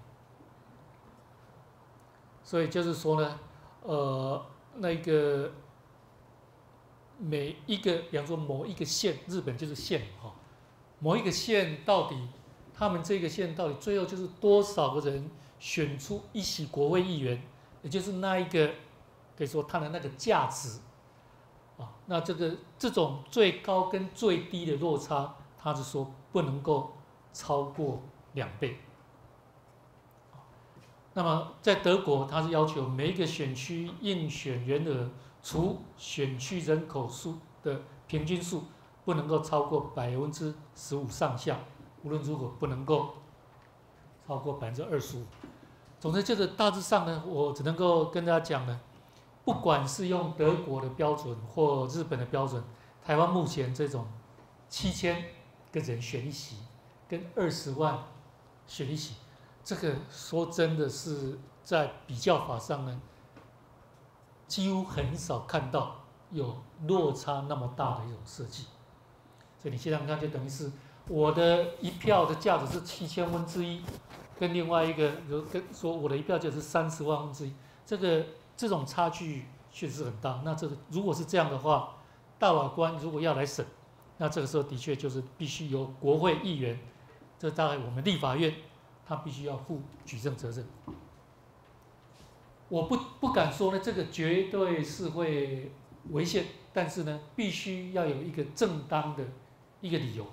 所以就是说呢，那个每一个，比方说某一个县，日本就是县哈，某一个县到底他们这个县到底最后就是多少个人选出1席国会议员，也就是那一个可以说它的那个价值啊，那这种最高跟最低的落差，他是说不能够超过2倍。 那么在德国，它是要求每一个选区应选员额除选区人口数的平均数不能够超过15%上下，无论如何不能够超过25%。总之就是大致上呢，我只能够跟大家讲呢，不管是用德国的标准或日本的标准，台湾目前这种7000个人选一席，跟20万选一席，这个说真的是在比较法上呢，几乎很少看到有落差那么大的一种设计。所以你想想看，就等于是我的一票的价值是7000分之一，跟另外一个跟说我的一票就是30万分之一，这种差距确实很大。那如果是这样的话，大法官如果要来审，那这个时候的确就是必须由国会议员，这大概我们立法院，他必须要负举证责任。我不敢说呢，这个绝对是会违宪，但是呢，必须要有一个正当的一个理由。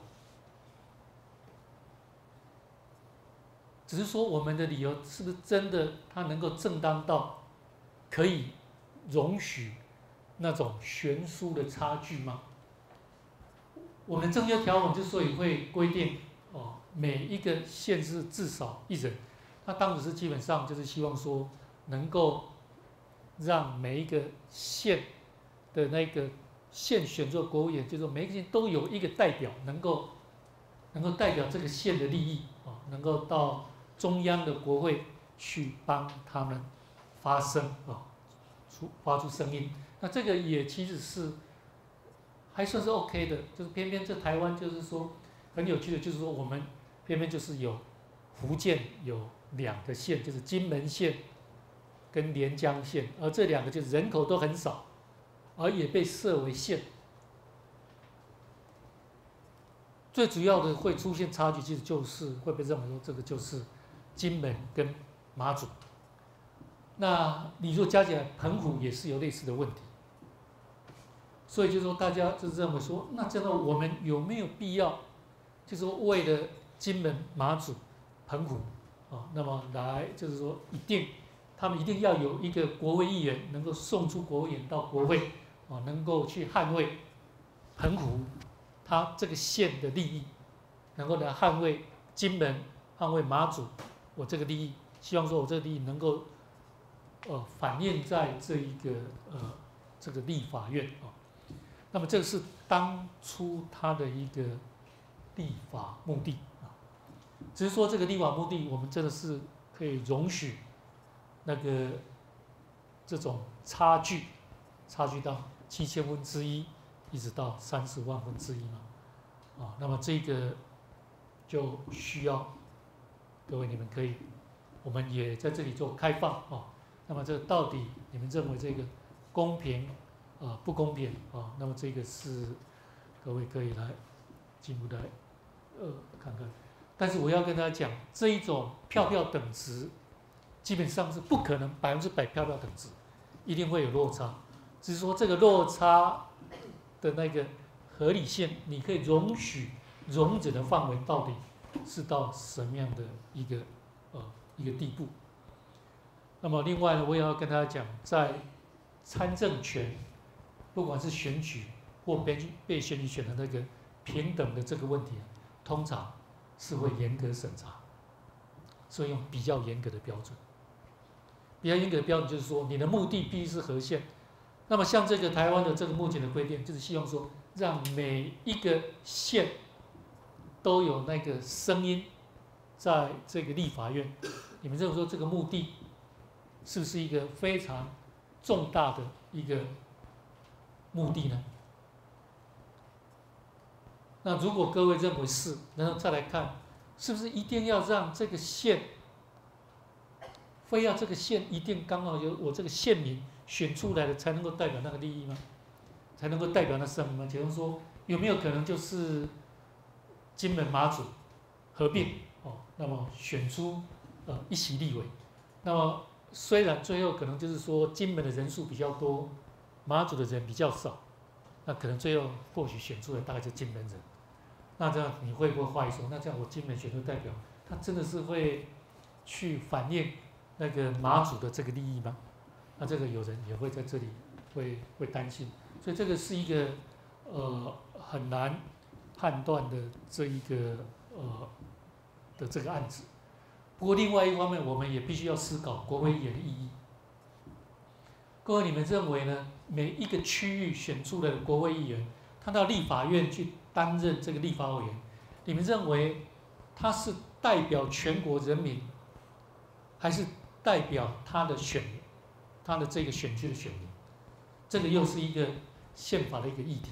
只是说我们的理由是不是真的它能够正当到可以容许那种悬殊的差距吗？我们政约条文之所以会规定每一个县市至少1人，那当时是基本上就是希望说能够让每一个县的那个县选做国务员，就是说每一个县都有一个代表能够代表这个县的利益能够到中央的国会去帮他们发声发出声音。那这个也其实是还算是 OK 的，就是偏偏这台湾就是说很有趣的，就是说我们偏偏就是有福建有2个县，就是金门县跟连江县，而这2个就是人口都很少，而也被设为县。最主要的会出现差距，其实就是会被认为说这个就是金门跟马祖。那你若加起来，澎湖也是有类似的问题。所以就是说大家就认为说，那这样我们有没有必要，就是说为了金门、马祖、澎湖那么来就是说他们一定要有一个国会议员能够送出国会议员到国会能够去捍卫澎湖他这个县的利益，能够来捍卫金门、捍卫马祖我这个利益，希望说我这个利益能够反映在这个立法院那么这个是当初他的一个立法目的只是说这个立法目的，我们真的是可以容许那个这种差距到7000分之一，一直到30万分之一嘛那么这个就需要各位你们可以，我们也在这里做开放那么这到底你们认为这个公平不公平那么这个是各位可以来进一步来看看。但是我要跟大家讲，这一种票等值基本上是不可能100%票等值，一定会有落差。只是说这个落差的那个合理性，你可以容忍的范围到底是到什么样的一个地步。那么另外呢，我也要跟大家讲，在参政权，不管是选举或被选举权的那个平等的这个问题，通常是会严格审查，所以用比较严格的标准。比较严格的标准就是说，你的目的必须是合宪。那么像这个台湾的这个目前的规定，就是希望说，让每一个县都有那个声音，在这个立法院。你们认为说这个目的是不是一个非常重大的一个目的呢？那如果各位认为是，然后再来看，是不是一定要让这个县，非要这个县一定刚好由我这个县民选出来的才能够代表那个利益吗？才能够代表那声音吗？假如说有没有可能就是金门马祖合并那么选出一席立委，那么虽然最后可能就是说金门的人数比较多，马祖的人比较少，那可能最后或许选出来大概就金门人。那这样你会不会怀疑说，那这样我金门选出代表，他真的是会去反映那个马祖的这个利益吗？那这个有人也会在这里会担心，所以这个是一个很难判断的这一个的这个案子。不过另外一方面，我们也必须要思考国会议员的意义。各位，你们认为呢？每一个区域选出来的国会议员，他到立法院去担任这个立法委员，你们认为他是代表全国人民，还是代表他的这个选区的选民？这个又是一个宪法的一个议题。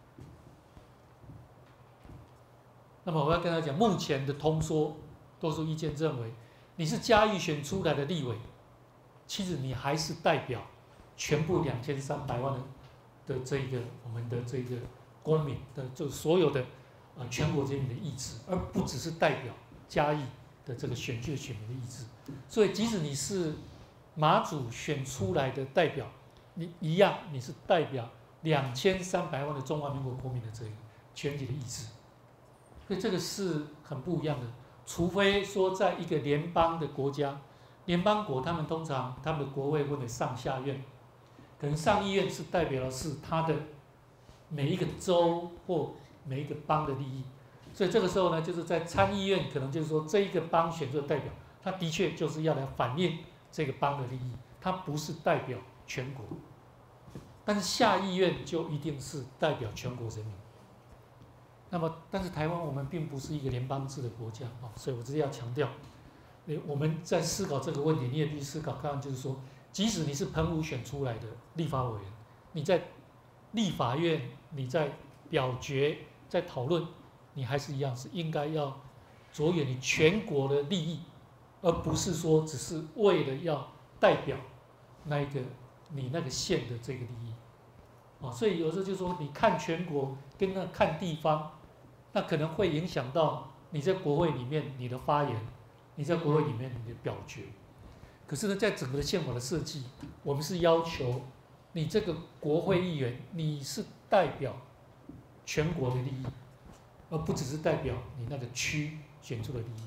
那么我要跟他讲，目前的通说多数意见认为，你是嘉义选出来的立委，其实你还是代表全部2300万的这一个我们的这个公民的，就所有的全国人民的意志，而不只是代表嘉义的这个选区的选民的意志。所以，即使你是马祖选出来的代表，你一样你是代表2300万的中华民国国民的这个全体的意志。所以这个是很不一样的。除非说在一个联邦的国家，联邦国他们通常他们的国会分为上下院，可能上议院是代表的是他的每一个州或每一个邦的利益，所以这个时候呢，就是在参议院可能就是说这一个邦选出的代表，他的确就是要来反映这个邦的利益，他不是代表全国。但是下议院就一定是代表全国人民。那么，但是台湾我们并不是一个联邦制的国家啊，所以我这里要强调，我们在思考这个问题，你也必须思考，看就是说，即使你是澎湖选出来的立法委员，你在立法院，你在表决、在讨论，你还是一样是应该要着眼你全国的利益，而不是说只是为了要代表你那个县的这个利益啊。所以有时候就说，你看全国跟看地方，那可能会影响到你在国会里面你的发言，你在国会里面你的表决。可是呢，在整个的宪法的设计，我们是要求你这个国会议员，你是代表全国的利益，而不只是代表你那个区选出的利益。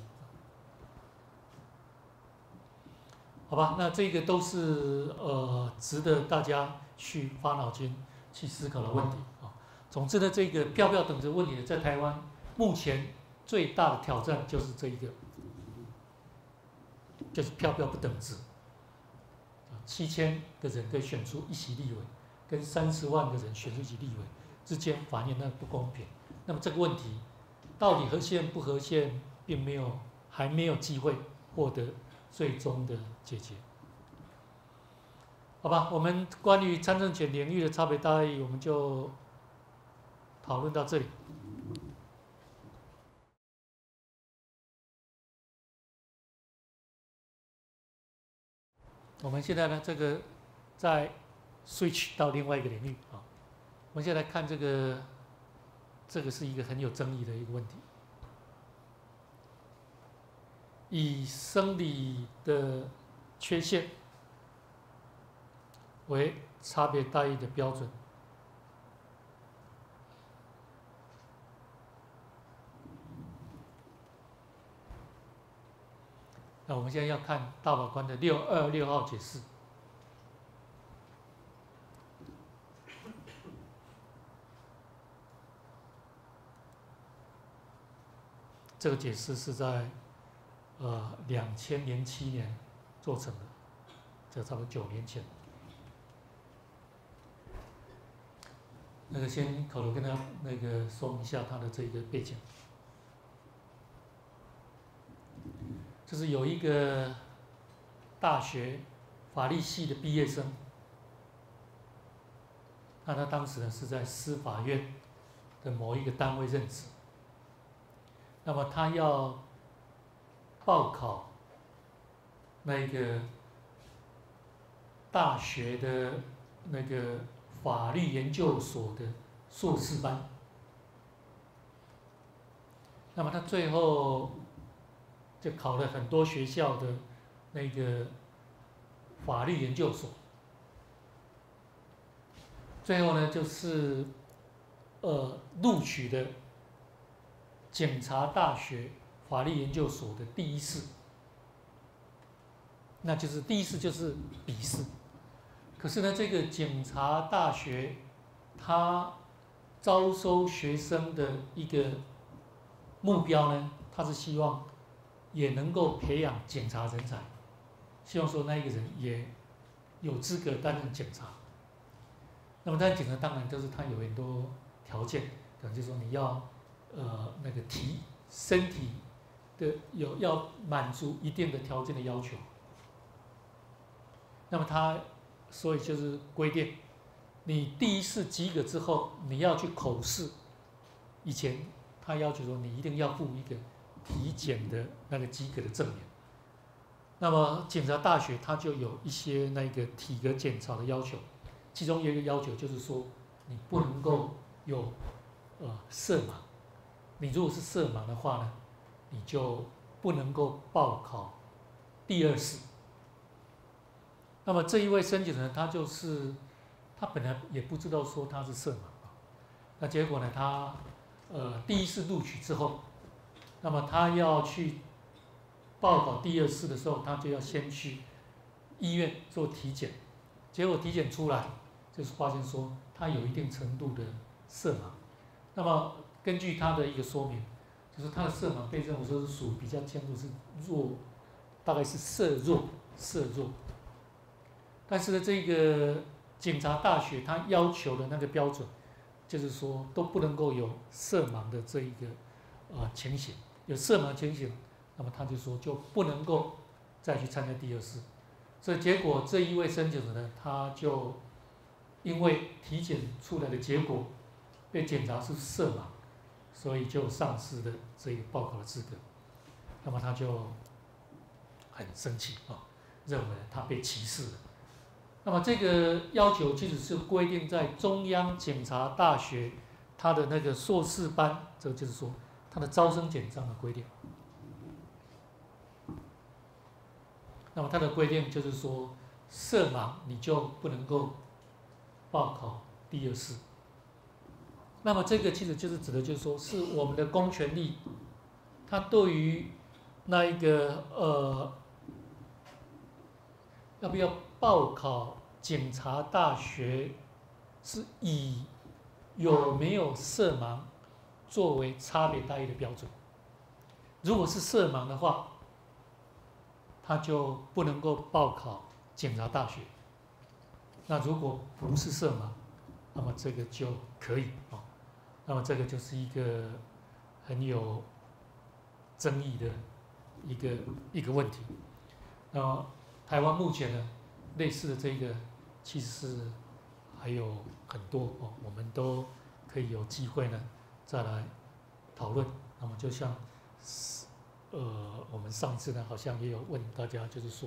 好吧，那这个都是值得大家去花脑筋去思考的问题啊。总之呢，这个票票等值问题呢，在台湾目前最大的挑战就是这一个，就是票票不等值。7000个人可以选出一席立委，跟30万个人选出一席立委之间法院那不公平。那么这个问题到底合宪不合宪，还没有机会获得最终的解决。好吧，我们关于参政权领域的差别大义，我们就讨论到这里。我们现在呢，这个再 switch 到另外一个领域啊。我们现在来看这个是一个很有争议的一个问题。以生理的缺陷为差别待遇的标准。那我们现在要看大法官的626号解释。这个解释是在2007年做成的，这差不多9年前。先口头跟他说明一下他的这个背景。就是有一个大学法律系的毕业生，那他当时呢是在司法院的某一个单位任职。那么他要报考那个大学的法律研究所的硕士班。那么他最后就考了很多学校的法律研究所，最后呢就是录取的检察大学法律研究所的第一试。 那就是第一次就是笔试。可是呢，这个警察大学它招收学生的一个目标呢，它是希望也能够培养警察人才，希望说那一个人也有资格担任警察。那么担任警察当然就是他有很多条件，可能就是说你要那个身体的要满足一定的条件的要求。那么他所以就是规定，你第一次及格之后，你要去口试。以前他要求说你一定要附一个体检的那个及格的证明。那么警察大学它就有一些那个体格检查的要求，其中有一个要求就是说你不能够有色盲。你如果是色盲的话呢，你就不能够报考第二试。那么这一位申请人他本来也不知道说他是色盲啊，那结果呢他第一次录取之后，那么他要去报考第二次的时候，他就要先去医院做体检，结果体检出来就是发现说他有一定程度的色盲。那么根据他的一个说明，就是他的色盲被认为说是属于比较轻度，是弱，大概是色弱。但是呢，这个警察大学他要求的那个标准，就是说都不能够有色盲的这一个情形，有色盲情形，那么他就说就不能够再去参加第二试。所以结果这一位申请人呢，他就因为体检出来的结果被检查是色盲，所以就丧失了这个报考的资格。那么他就很生气啊，认为他被歧视了。那么这个要求其实是规定在中央警察大学它的那个硕士班，这就是说它的招生简章的规定。那么它的规定就是说，色盲你就不能够报考第二试。那么这个其实就是指的就是说，是我们的公权力，它对于那一个要不要报考警察大学，是以有没有色盲作为差别待遇的标准。如果是色盲的话，他就不能够报考警察大学。那如果不是色盲，那么这个就可以啊。那么这个就是一个很有争议的一个问题。那么台湾目前呢，类似的这个其实是还有很多哦，我们都可以有机会呢再来讨论。那么就像我们上次呢好像也有问大家，就是说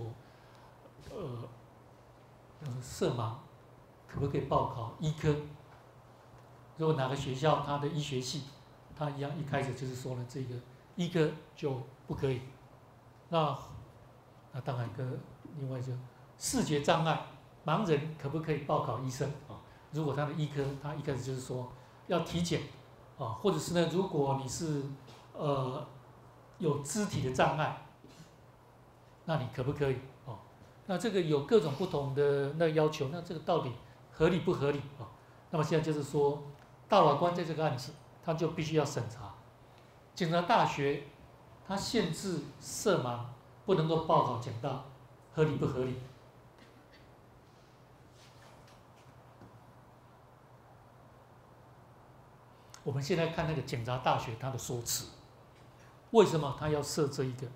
色盲可不可以报考医科？如果哪个学校它的医学系，它一样一开始就是说呢，这个医科就不可以。那当然另外就视觉障碍盲人可不可以报考医生啊？如果他的医科，他一开始就是说要体检啊，或者是呢，如果你是有肢体的障碍，那你可不可以啊？那这个有各种不同的那个要求，那这个到底合理不合理啊？那么现在就是说，大法官在这个案子，他就必须要审查警察大学，他限制色盲不能够报考警大，合理不合理？我们现在看那个警察大学他的说辞，为什么他要设这一个？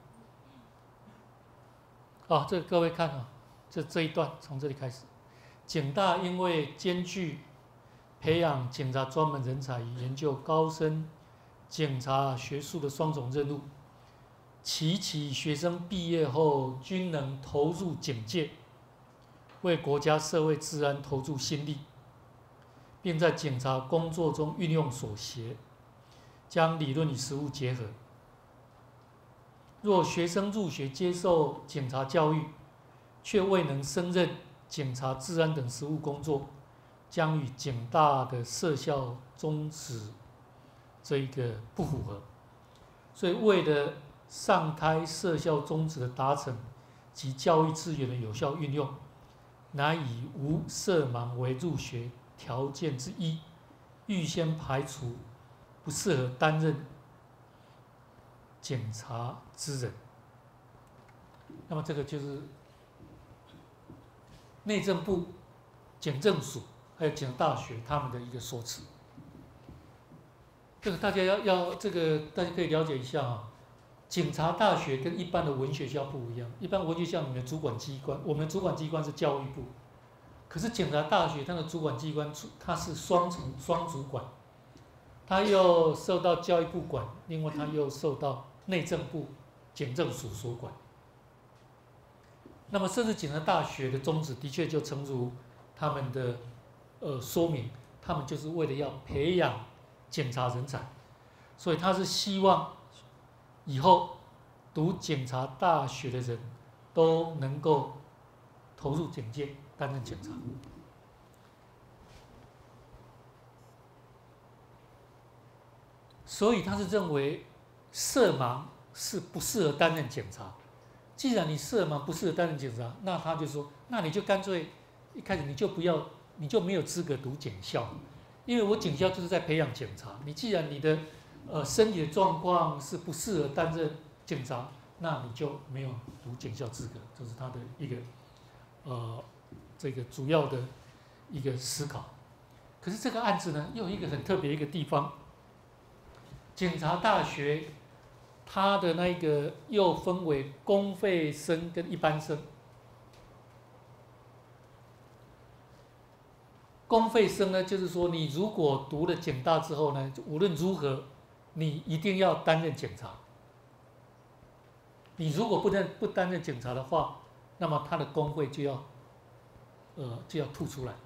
这个各位看啊，这一段从这里开始，警大因为兼具培养警察专门人才与研究高深警察学术的双重任务，其学生毕业后均能投入警界，为国家社会治安投注心力，并在警察工作中运用所学，将理论与实务结合。若学生入学接受警察教育，却未能胜任警察治安等实务工作，将与警大的设校宗旨这一个不符合。所以为了上开设校宗旨的达成， 及教育资源的有效运用，乃以无色盲为入学条件之一，预先排除不适合担任检察之人。那么这个就是内政部、检政署还有检察大学他们的一个说辞。这个大家大家可以了解一下啊。检察大学跟一般的文学校不一样，一般文学校里面的主管机关，我们的主管机关是教育部，可是检察大学它的主管机关它是双主管，它又受到教育部管，另外它又受到内政部、检政署所管。那么，甚至检察大学的宗旨的确就诚如他们的说明，他们就是为了要培养检察人才，所以他是希望以后读检察大学的人都能够投入警界，担任检察。所以他是认为色盲是不适合担任检察。既然你色盲不适合担任检察，那他就说，那你就干脆一开始你就没有资格读检校，因为我检校就是在培养检察。你既然你的身体的状况是不适合担任检察，那你就没有读检校资格，这是他的一个这个主要的一个思考。可是这个案子呢，又有一个很特别一个地方，检察大学它的那个又分为公费生跟一般生。公费生呢，就是说你如果读了检大之后呢，无论如何，你一定要担任检察。你如果不担任检察的话，那么他的公费就要吐出来。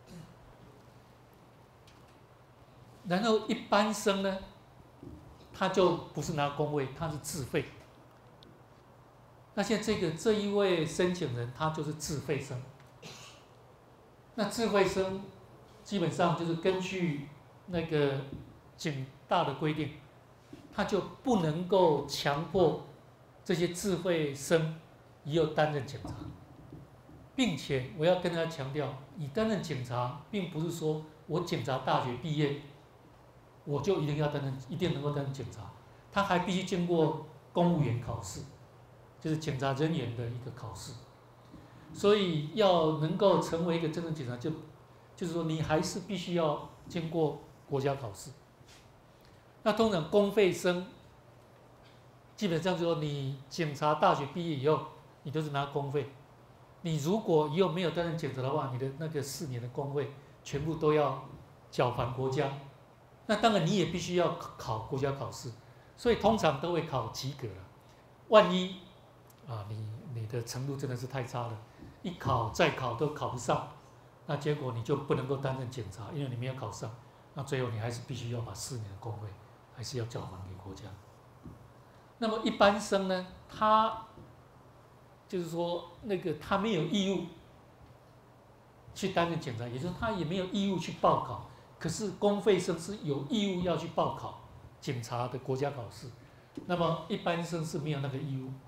然后一般生呢，他就不是拿公费，他是自费。那现在这一位申请人，他就是自费生。那自费生基本上就是根据那个检大的规定，他就不能够强迫这些自费生以后担任检察，并且我要跟他强调，你担任检察，并不是说我检察大学毕业，我就一定能够担任检察，他还必须经过公务员考试，就是检察人员的一个考试。所以要能够成为一个真正检察，就是说你还是必须要经过国家考试。那通常公费生，基本上就说你检察大学毕业以后，你都是拿公费。你如果以后没有担任检察的话，你的那个4年的公费全部都要缴还国家。那当然你也必须要考国家考试，所以通常都会考及格了。万一你的程度真的是太差了，一考再考都考不上，那结果你就不能够担任检察，因为你没有考上，那最后你还是必须要把4年的公费还是要缴还给国家。那么一般生呢，他就是说他没有义务去担任检察，也就是他也没有义务去报考，可是公费生是有义务要去报考检察的国家考试，那么一般生是没有那个义务。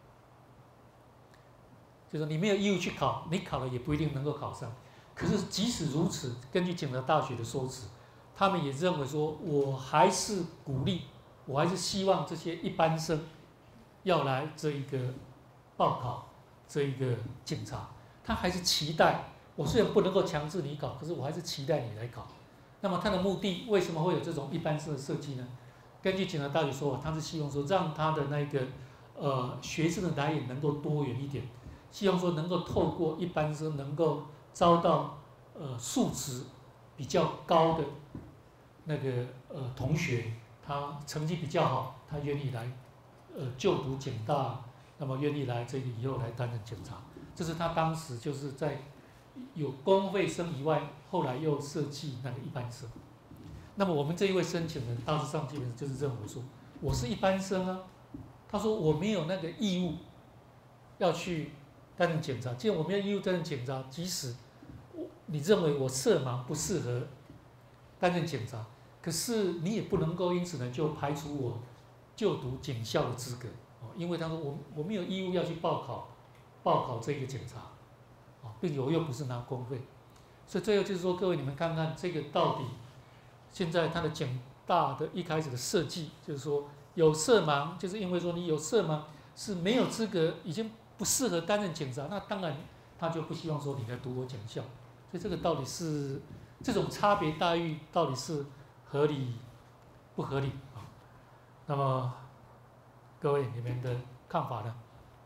就是你没有义务去考，你考了也不一定能够考上。可是即使如此，根据检察大学的说辞，他们也认为说，我还是鼓励，我还是希望这些一般生要来这一个报考这一个检察，他还是期待。我虽然不能够强制你考，可是我还是期待你来考。那么他的目的为什么会有这种一般生的设计呢？根据检察大学说法，他是希望说让他的那个学生的来源能够多元一点。希望说能够透过一般生能够招到素质比较高的那个同学，他成绩比较好，他愿意来就读检大，那么愿意来这里以后来担任检察。这是他当时就是在有公费生以外，后来又设计那个一般生。那么我们这一位申请人大致上基本上就是认为说，我是一般生啊，他说我没有那个义务要去担任检察，既然我没有义务担任检察，即使你认为我色盲不适合担任检察，可是你也不能够因此呢就排除我就读检校的资格，因为他说我没有义务要去报考报考这个检查，啊，并且我又不是拿公费，所以最后就是说，各位你们看看这个到底现在它的检大的一开始的设计，就是说有色盲，就是因为说你有色盲是没有资格，已经不适合担任检察，那当然他就不希望说你来读我检校，所以这个到底是这种差别待遇到底是合理不合理啊？那么各位你们的看法呢？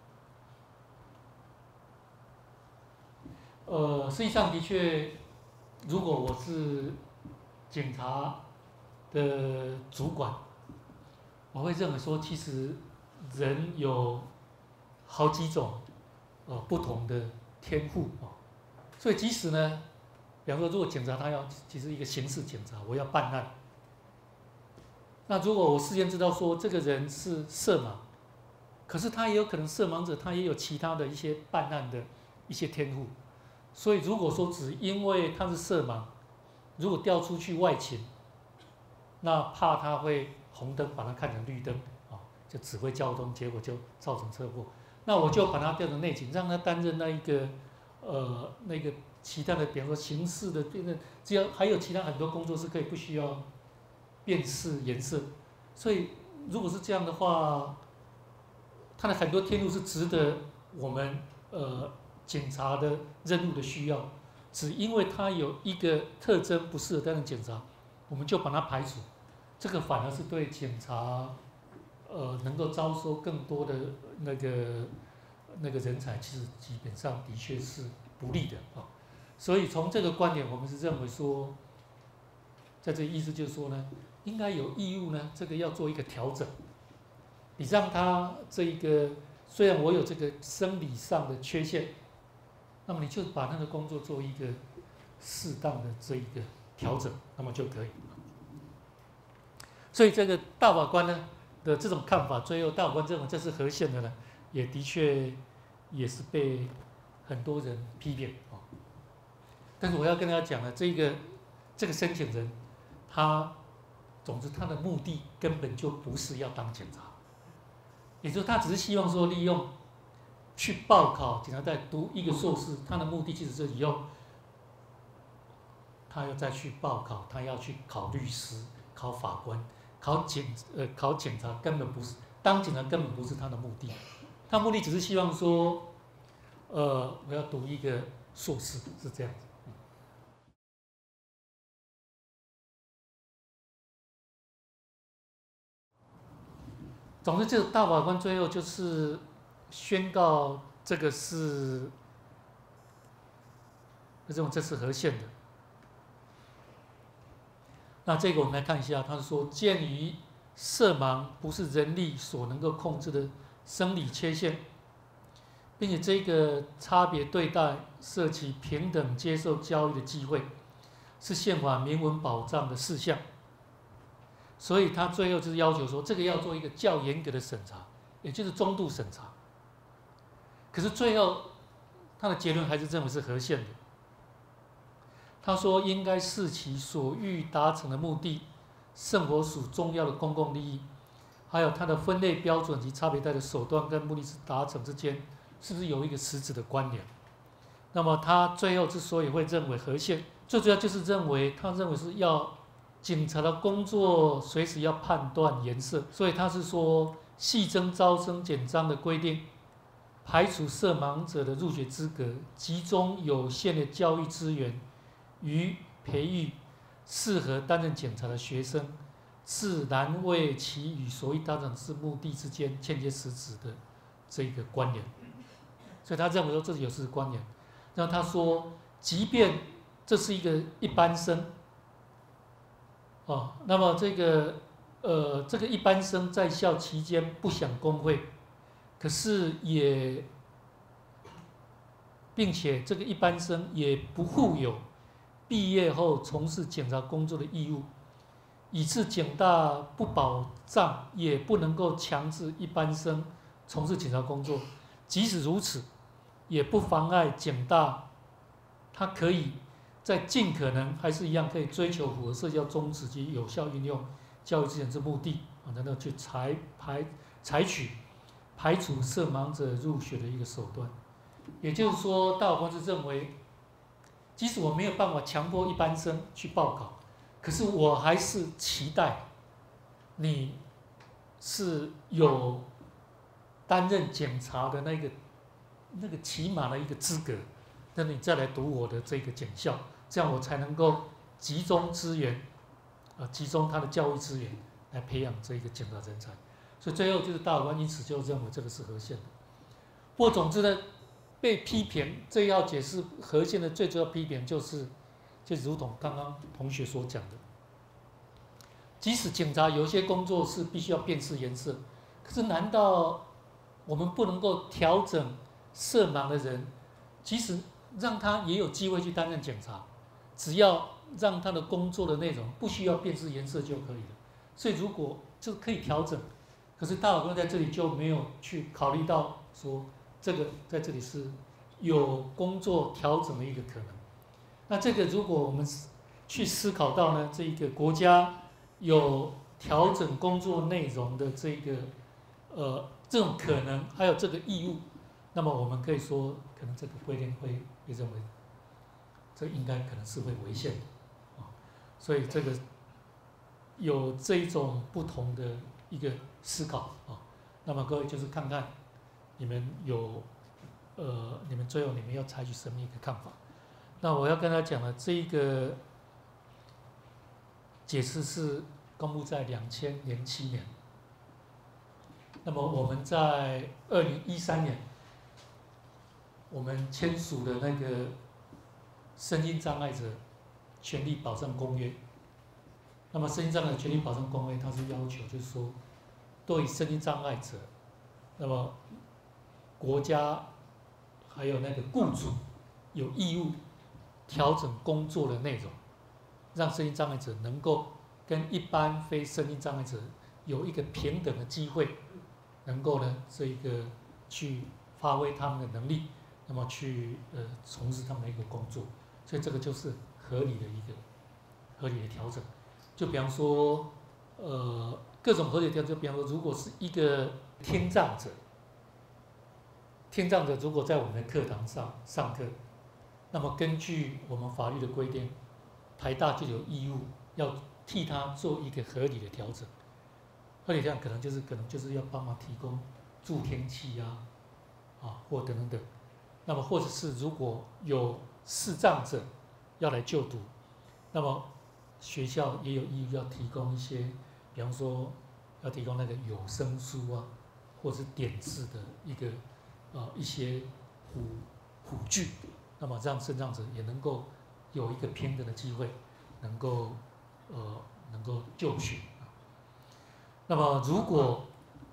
实际上的确，如果我是检察的主管，我会认为说，其实人有好几种不同的天赋啊，所以即使呢，比方说如果检察他要其实一个刑事检察，我要办案，那如果我事先知道说这个人是色盲，可是他也有可能色盲者，他也有其他的一些办案的一些天赋。所以如果说只因为他是色盲，如果调出去外勤，那怕他会红灯把他看成绿灯啊，就指挥交通，结果就造成车祸。那我就把他调成内勤，让他担任那一个那个其他的，比方说刑事的，只要还有其他很多工作是可以不需要辨识颜色。所以如果是这样的话，他的很多天路是值得我们检察的任务的需要，只因为他有一个特征不适合担任检察，我们就把它排除，这个反而是对检察能够招收更多的那个人才，其实基本上的确是不利的啊。所以从这个观点，我们是认为说，在这意思就是说呢，应该有义务呢，这个要做一个调整，你让他这一个虽然我有这个生理上的缺陷。那么你就把那个工作做一个适当的这一个调整，那么就可以。所以这个大法官呢的这种看法，最后大法官认为这是合宪的呢，也的确也是被很多人批评啊。但是我要跟大家讲呢，这个申请人，总之他的目的根本就不是要当检察，也就是他只是希望说利用。去报考检察再读一个硕士，他的目的其实是以后他要再去报考，他要去考律师、考法官、考检察，根本不是当检察根本不是他的目的，他目的只是希望说，我要读一个硕士，是这样子。总之，这个大法官最后就是宣告这个是，我认为这是合宪的。那这个我们来看一下，他说，鉴于色盲不是人力所能够控制的生理缺陷，并且这个差别对待涉及平等接受教育的机会，是宪法明文保障的事项。所以他最后就是要求说，这个要做一个较严格的审查，也就是中度审查。可是最后他的结论还是认为是合宪的。他说应该视其所欲达成的目的、圣火属重要的公共利益，还有它的分类标准及差别待的手段跟目的之达成之间，是不是有一个实质的关联？那么他最后之所以会认为合宪，最主要就是他认为是要警察的工作随时要判断颜色，所以他是说细增招生简章的规定，排除色盲者的入学资格，集中有限的教育资源于培育适合担任检察的学生，自然为其与所欲达成之目的之间间接实质的这个关联。所以他认为说这是有实质关联。然后他说，即便这是一个一般生，那么这个一般生在校期间不享工会，可是并且这个一般生也不负有毕业后从事检察工作的义务，以致检大不保障，也不能够强制一般生从事检察工作。即使如此，也不妨碍检大，它可以在尽可能还是一样可以追求符合社教宗旨及有效运用教育资源之目的，然后去采取排除色盲者入学的一个手段。 也就是说，大法官是认为，即使我没有办法强迫一般生去报考，可是我还是期待你是有担任检察的那个起码的一个资格，那你再来读我的这个检校，这样我才能够集中资源，集中他的教育资源来培养这一个检察人才。所以最后就是大法官因此就认为这个是合宪的。不过总之呢，被批评这一号解释合宪的最主要批评就如同刚刚同学所讲的，即使警察有一些工作是必须要辨识颜色，可是难道我们不能够调整色盲的人，即使让他也有机会去担任检察，只要让他的工作的内容不需要辨识颜色就可以了。所以如果就可以调整，可是大法官在这里就没有去考虑到说这个在这里是有工作调整的一个可能。那这个如果我们去思考到呢，这个国家有调整工作内容的这种可能，还有这个义务，那么我们可以说，可能这个规定会被认为，这应该可能是会违宪的所以这个有这一种不同的一个思考那么各位就是看看你们你们最后你们要采取什么一个看法？那我要跟他讲的这一个解释是公布在2007年。那么我们在2013年，我们签署的那个身心障碍者权利保障公约。那么身心障碍者权利保障公约，它是要求就是说，对身心障碍者，那么国家还有那个雇主有义务调整工作的内容，让身心障碍者能够跟一般非身心障碍者有一个平等的机会，能够呢去发挥他们的能力，那么去从事他们的一个工作，所以这个就是合理的调整。就比方说各种合理的调整，就比方说如果是一个听障者如果在我们的课堂上课，那么根据我们法律的规定，台大就有义务要替他做一个合理的调整。合理调整可能就是要帮忙提供助听器或等等。那么或者是如果有视障者要来就读，那么学校也有义务要提供一些，比方说要提供那个有声书或者是点字的一些辅具，那么让视障者也能够有一个平等的机会，能够就学。那么如果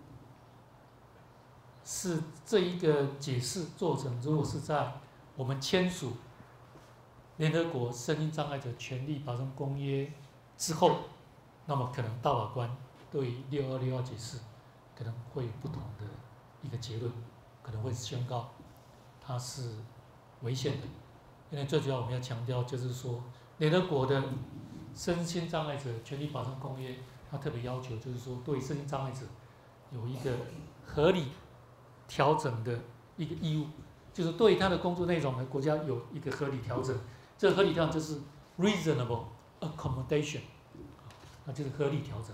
是这一个解释做成，如果是在我们签署联合国身心障碍者权利保障公约之后，那么可能大法官对626号解释可能会有不同的一个结论，可能会宣告它是违宪的。因为最主要我们要强调就是说，联合国的身心障碍者权利保障公约，它特别要求就是说，对身心障碍者有一个合理调整的一个义务，就是对他的工作内容呢，国家有一个合理调整。这个合理调整就是 reasonable accommodation， 那就是合理调整。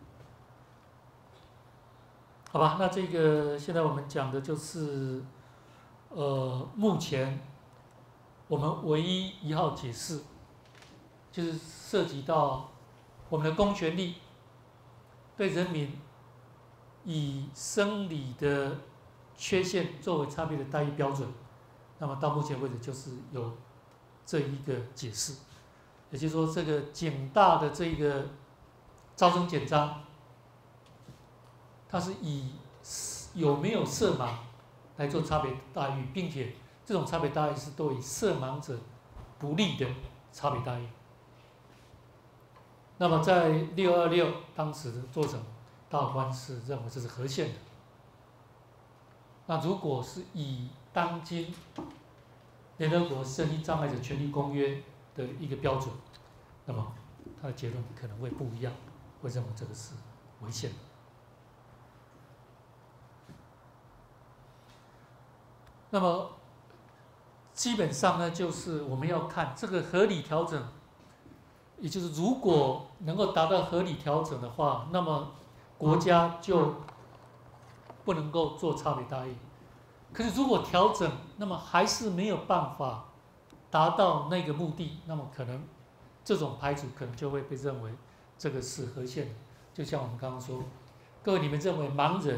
好吧，那这个现在我们讲的就是目前我们唯一一号解释，就是涉及到我们的公权力对人民以生理的缺陷作为差别的待遇标准，那么到目前为止就是有这一个解释，也就是说，这个警大的这个招生简章，它是以有没有色盲来做差别待遇，并且这种差别待遇是对色盲者不利的差别待遇。那么在626当时的做成，大法官是认为这是合宪的。那如果是以当今联合国身心障碍者权利公约的一个标准，那么它的结论可能会不一样，会认为这个是违宪的。那么基本上呢，就是我们要看这个合理调整，也就是如果能够达到合理调整的话，那么国家就不能够做差别待遇。可是如果调整，那么还是没有办法达到那个目的，那么可能这种排除可能就会被认为这个是合宪的。就像我们刚刚说，各位你们认为盲人，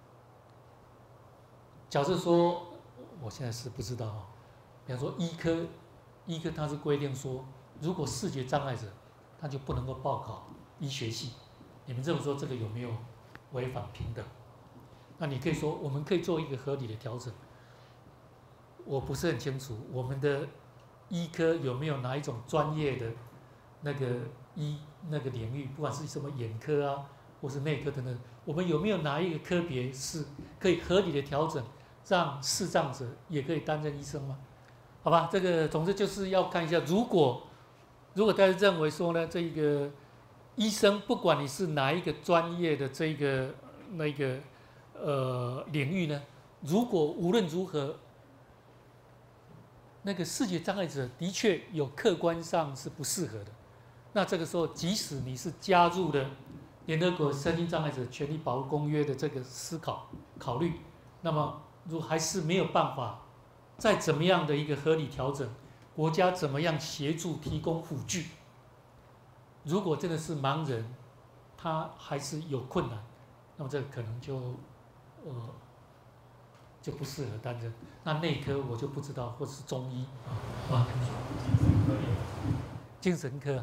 假设说，我现在是不知道啊，比方说医科它是规定说，如果视觉障碍者，他就不能够报考医学系。你们认为说这个有没有违反平等？那你可以说，我们可以做一个合理的调整。我不是很清楚，我们的医科有没有哪一种专业的那个那个领域，不管是什么眼科啊，或是内科等等，我们有没有哪一个科别是可以合理的调整，让视障者也可以担任医生吗？好吧，这个总之就是要看一下，如果大家认为说呢，这个医生不管你是哪一个专业的这个那个领域呢，如果无论如何，那个视觉障碍者的确有客观上是不适合的，那这个时候即使你是加入了联合国身心障碍者权利保护公约的这个考虑，那么如果还是没有办法，再怎么样的一个合理调整，国家怎么样协助提供辅具，如果真的是盲人，他还是有困难，那么这个可能就不适合担任。那内科我就不知道，或是中医啊，精神科，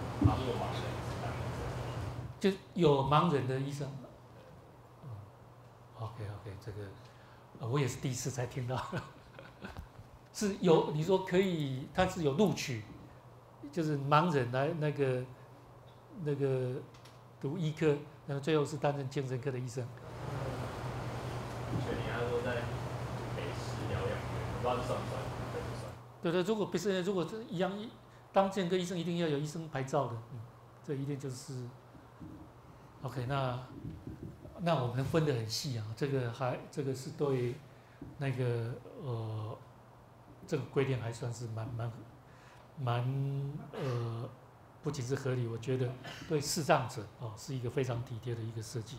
就有盲人的医生。OK， 这个我也是第一次才听到，是有你说可以，他是有录取，就是盲人来那个读医科，然后最后是担任精神科的医生。 确定他说在北市疗养院，不知道算不算？不算。 对，如果是一样，当精神科医生一定要有医生牌照的，这一定就是 OK。那我们分得很细啊，这个是对那个这个规定还算是蛮不仅是合理，我觉得对视障者是一个非常体贴的一个设计。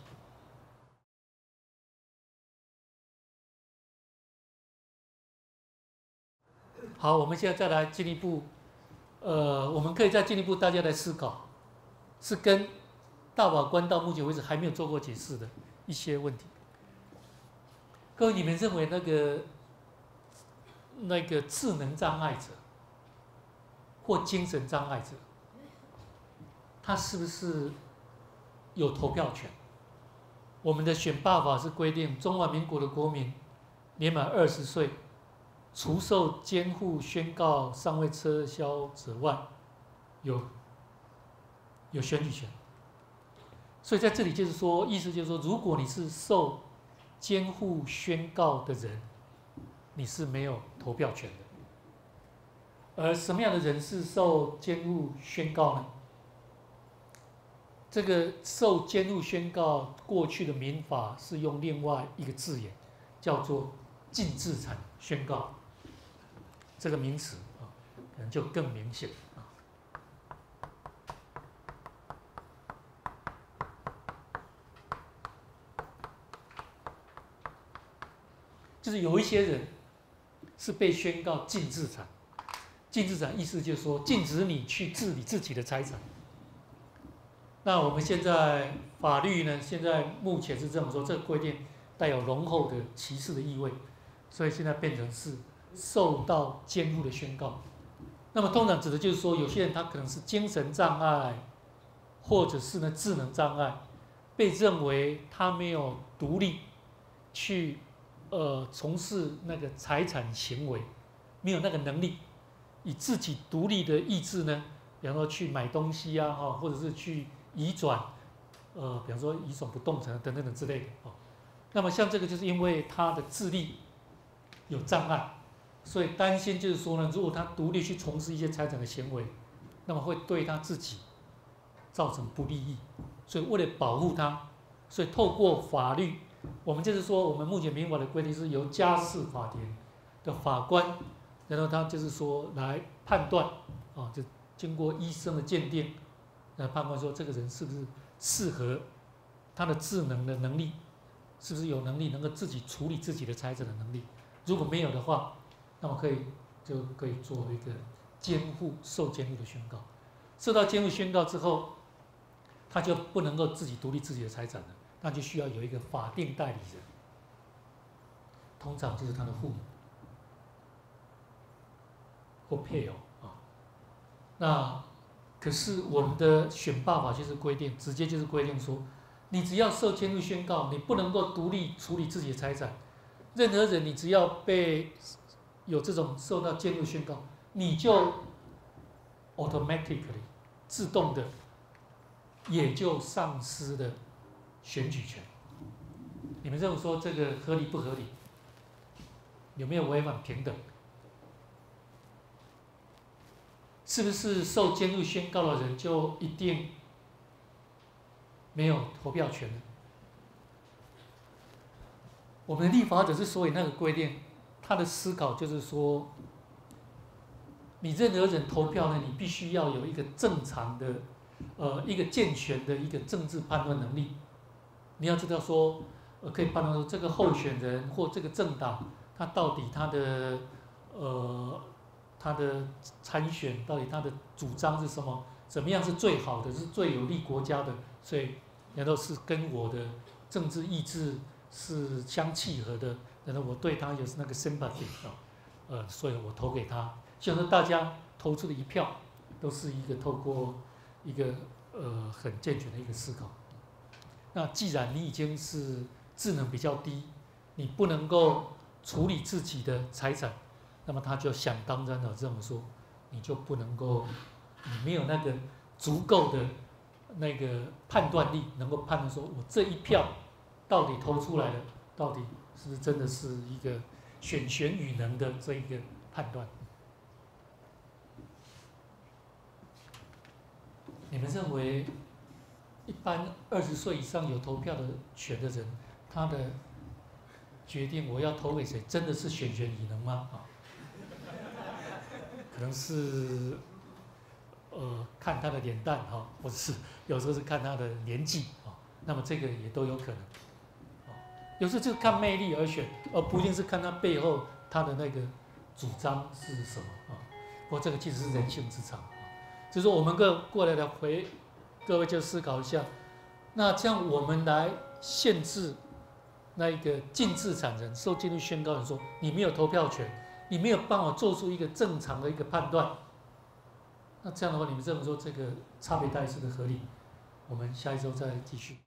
好，我们现在再来进一步，我们可以再进一步大家来思考，是跟大法官到目前为止还没有做过解释的一些问题。各位，你们认为那个智能障碍者或精神障碍者，他是不是有投票权？我们的选罢法是规定，中华民国的国民年满20岁，除受监护宣告尚未撤销者外，有选举权。所以在这里就是说，意思就是说，如果你是受监护宣告的人，你是没有投票权的。而什么样的人是受监护宣告呢？这个受监护宣告，过去的民法是用另外一个字眼，叫做禁治产宣告。这个名词可能就更明显就是有一些人是被宣告禁治产，禁治产意思就是说禁止你去治理自己的财产。那我们现在法律呢，现在目前是这么说，这个规定带有浓厚的歧视的意味，所以现在变成是受到监护的宣告。那么通常指的就是说，有些人他可能是精神障碍，或者是呢智能障碍，被认为他没有独立去从事那个财产行为，没有那个能力，以自己独立的意志呢，比方说去买东西啊，或者是去移转，比方说移转不动产等等之类的那么像这个就是因为他的智力有障碍，所以担心就是说呢，如果他独立去从事一些财产的行为，那么会对他自己造成不利益，所以为了保护他，所以透过法律，我们就是说，我们目前民法的规定是由家事法庭的法官然后他就是说来判断啊，就经过医生的鉴定来判断说这个人是不是适合他的智能的能力，是不是有能力能够自己处理自己的财产的能力。如果没有的话，那么就可以做一个受监护的宣告。受到监护宣告之后，他就不能够自己独立自己的财产了，那就需要有一个法定代理人，通常就是他的父母或配偶啊。那可是我们的选罢法就是规定，直接就是规定说，你只要受监护宣告，你不能够独立处理自己的财产。任何人，你只要被有这种受到监护宣告，你就 automatically 自动的也就丧失了选举权。你们认为说这个合理不合理？有没有违反平等？是不是受监护宣告的人就一定没有投票权呢？我们的立法者之所以那个规定，他的思考就是说，你任何人投票呢，你必须要有一个正常的，一个健全的一个政治判断能力。你要知道说，可以判断说这个候选人或这个政党，他到底他的参选到底他的主张是什么？怎么样是最好的，是最有利国家的？所以，难道是跟我的政治意志是相契合的？然后我对他有那个 sympathy 啊，所以我投给他。像是大家投出的一票，都是一个透过一个很健全的一个思考。那既然你已经是智能比较低，你不能够处理自己的财产，那么他就想当然的认为说，你就不能够，你没有那个足够的那个判断力，能够判断说我这一票到底投出来的，到底是不是真的是一个选贤与能的这一个判断。你们认为，一般20岁以上有投票的权的人，他的决定我要投给谁，真的是选贤与能吗？可能是看他的脸蛋哈，或者是有时候是看他的年纪啊，那么这个也都有可能。有时候就是看魅力而选，而不一定是看他背后他的那个主张是什么啊。不过这个其实是人性之常。就是说我们过来的各位就思考一下，那这样我们来限制那一个禁制产人受监护宣告人说你没有投票权，你没有帮我做出一个正常的一个判断，那这样的话你们认为说这个差别待遇是不是合理？我们下一周再继续。